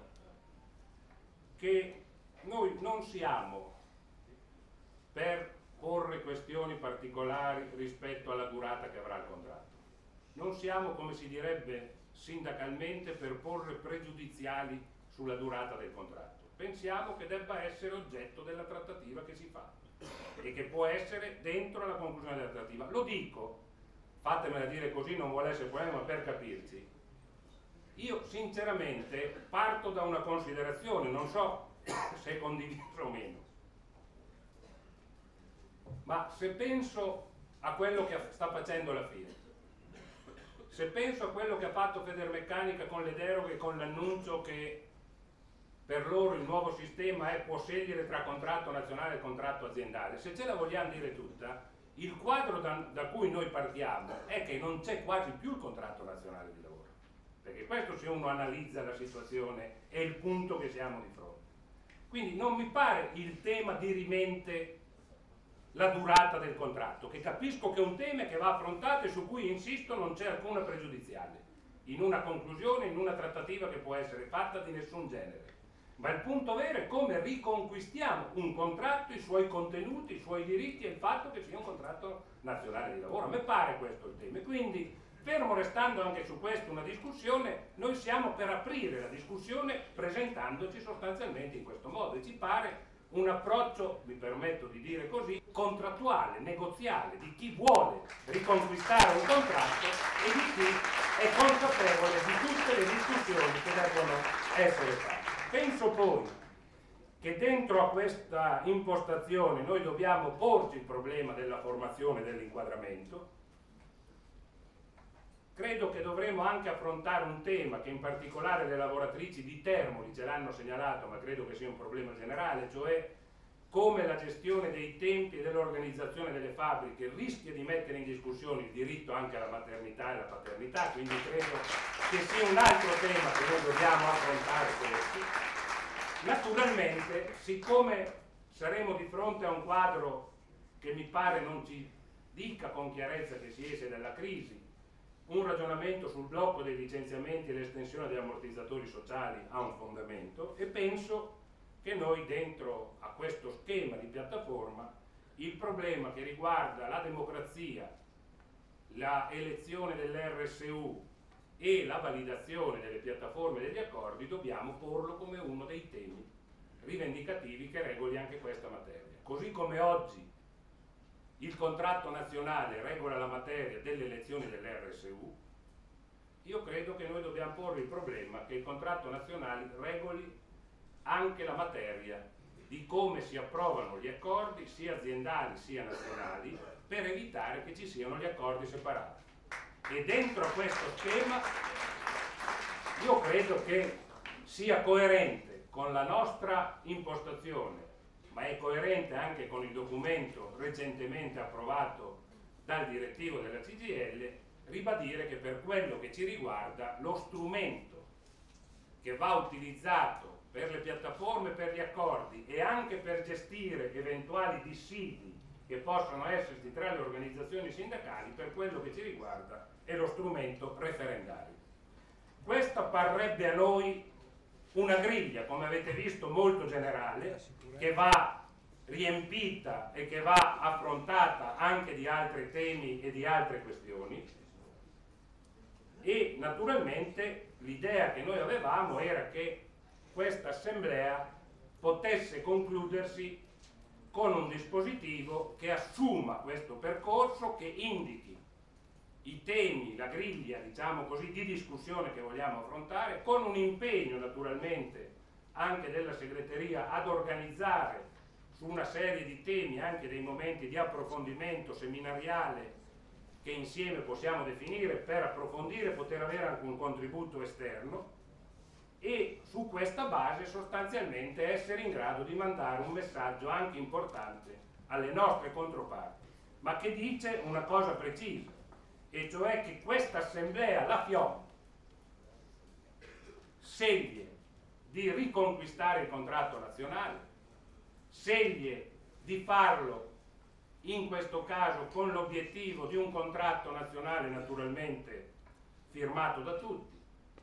che noi non siamo per porre questioni particolari rispetto alla durata che avrà il contratto. Non siamo, come si direbbe sindacalmente, per porre pregiudiziali sulla durata del contratto. Pensiamo che debba essere oggetto della trattativa che si fa e che può essere dentro la conclusione della trattativa. Lo dico, fatemela dire così, non vuole essere problema, ma per capirci. Io sinceramente parto da una considerazione, non so se è condivisa o meno, ma se penso a quello che sta facendo la FIAT, se penso a quello che ha fatto Federmeccanica con le deroghe, con l'annuncio che per loro il nuovo sistema può scegliere tra contratto nazionale e contratto aziendale, se ce la vogliamo dire tutta, il quadro da cui noi partiamo è che non c'è quasi più il contratto nazionale di lavoro, perché questo, se uno analizza la situazione, è il punto che siamo di fronte. Quindi non mi pare il tema dirimente la durata del contratto, che capisco che è un tema che va affrontato e su cui, insisto, non c'è alcuna pregiudiziale in una conclusione, in una trattativa che può essere fatta di nessun genere. Ma il punto vero è come riconquistiamo un contratto, i suoi contenuti, i suoi diritti e il fatto che sia un contratto nazionale di lavoro. A me pare questo il tema. E quindi, fermo restando anche su questo una discussione, noi siamo per aprire la discussione presentandoci sostanzialmente in questo modo. E ci pare un approccio, mi permetto di dire così, contrattuale, negoziale, di chi vuole riconquistare un contratto e di chi è consapevole di tutte le discussioni che devono essere fatte. Penso poi che dentro a questa impostazione noi dobbiamo porci il problema della formazione e dell'inquadramento. Credo che dovremo anche affrontare un tema che in particolare le lavoratrici di Termoli ce l'hanno segnalato, ma credo che sia un problema generale, cioè come la gestione dei tempi e dell'organizzazione delle fabbriche rischia di mettere in discussione il diritto anche alla maternità e alla paternità, quindi credo che sia un altro tema che noi dobbiamo affrontare questi. Naturalmente, siccome saremo di fronte a un quadro che mi pare non ci dica con chiarezza che si esce dalla crisi, un ragionamento sul blocco dei licenziamenti e l'estensione degli ammortizzatori sociali ha un fondamento, e penso che noi dentro a questo schema di piattaforma il problema che riguarda la democrazia, la elezione dell'RSU e la validazione delle piattaforme e degli accordi dobbiamo porlo come uno dei temi rivendicativi che regoli anche questa materia. Così come oggi il contratto nazionale regola la materia delle elezioni dell'RSU, io credo che noi dobbiamo porre il problema che il contratto nazionale regoli anche la materia di come si approvano gli accordi sia aziendali sia nazionali per evitare che ci siano gli accordi separati. E dentro a questo schema io credo che sia coerente con la nostra impostazione, ma è coerente anche con il documento recentemente approvato dal direttivo della CGIL, ribadire che per quello che ci riguarda lo strumento che va utilizzato per le piattaforme, per gli accordi e anche per gestire eventuali dissidi che possono esserci tra le organizzazioni sindacali, per quello che ci riguarda, è lo strumento referendario. Questa parrebbe a noi una griglia, come avete visto, molto generale, che va riempita e che va affrontata anche di altri temi e di altre questioni, e naturalmente l'idea che noi avevamo era che questa assemblea potesse concludersi con un dispositivo che assuma questo percorso, che indichi i temi, la griglia, diciamo così, di discussione che vogliamo affrontare, con un impegno naturalmente anche della segreteria ad organizzare su una serie di temi anche dei momenti di approfondimento seminariale che insieme possiamo definire per approfondire e poter avere anche un contributo esterno, e su questa base sostanzialmente essere in grado di mandare un messaggio anche importante alle nostre controparti, ma che dice una cosa precisa, e cioè che questa assemblea, la FIOM, sceglie di riconquistare il contratto nazionale, sceglie di farlo in questo caso con l'obiettivo di un contratto nazionale naturalmente firmato da tutti,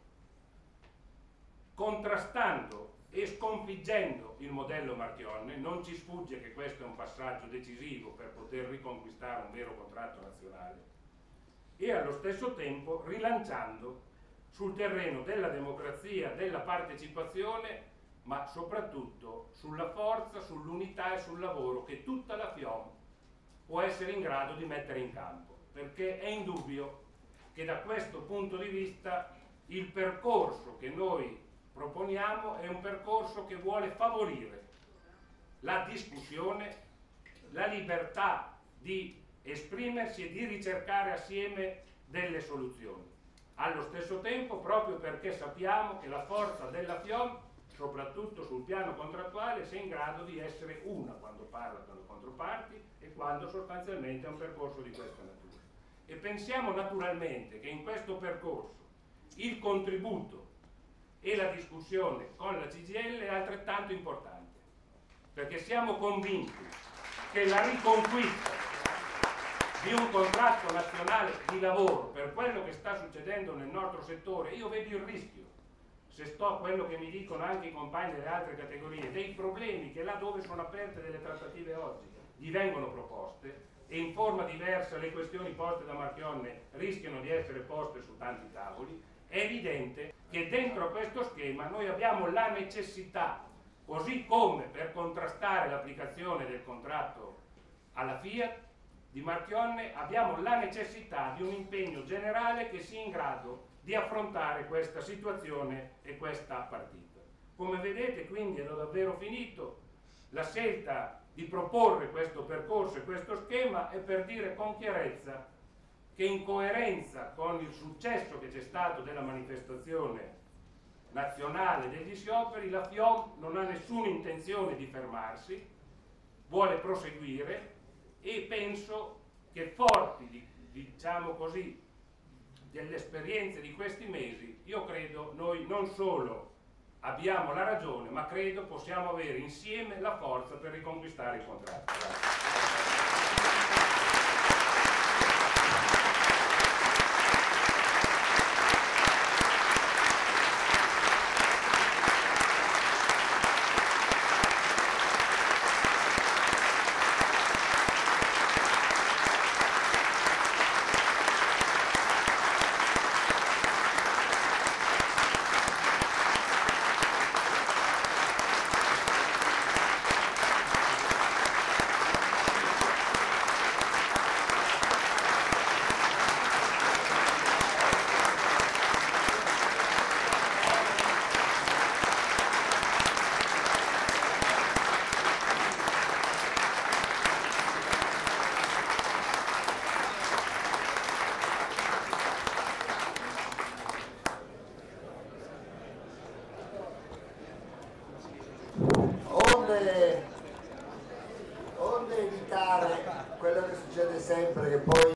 contrastando e sconfiggendo il modello Marchionne. Non ci sfugge che questo è un passaggio decisivo per poter riconquistare un vero contratto nazionale, e allo stesso tempo rilanciando sul terreno della democrazia, della partecipazione, ma soprattutto sulla forza, sull'unità e sul lavoro che tutta la FIOM può essere in grado di mettere in campo, perché è indubbio che da questo punto di vista il percorso che noi proponiamo è un percorso che vuole favorire la discussione, la libertà di esprimersi e di ricercare assieme delle soluzioni. Allo stesso tempo, proprio perché sappiamo che la forza della FIOM, soprattutto sul piano contrattuale, sia in grado di essere una quando parla con le controparti e quando sostanzialmente è un percorso di questa natura. E pensiamo naturalmente che in questo percorso il contributo e la discussione con la CGIL è altrettanto importante, perché siamo convinti che la riconquista di un contratto nazionale di lavoro, per quello che sta succedendo nel nostro settore, io vedo il rischio, se sto a quello che mi dicono anche i compagni delle altre categorie, dei problemi che là dove sono aperte delle trattative oggi gli vengono proposte, e in forma diversa le questioni poste da Marchionne rischiano di essere poste su tanti tavoli. È evidente che dentro a questo schema noi abbiamo la necessità, così come per contrastare l'applicazione del contratto alla Fiat di Marchionne, abbiamo la necessità di un impegno generale che sia in grado di affrontare questa situazione e questa partita. Come vedete, quindi, ero davvero finito, la scelta di proporre questo percorso e questo schema è per dire con chiarezza che, in coerenza con il successo che c'è stato della manifestazione nazionale degli scioperi, la FIOM non ha nessuna intenzione di fermarsi, vuole proseguire, e penso che forti diciamo così delle esperienze di questi mesi, io credo noi non solo abbiamo la ragione, ma credo possiamo avere insieme la forza per riconquistare il contratto. Grazie.
Onde evitare quello che succede sempre, che poi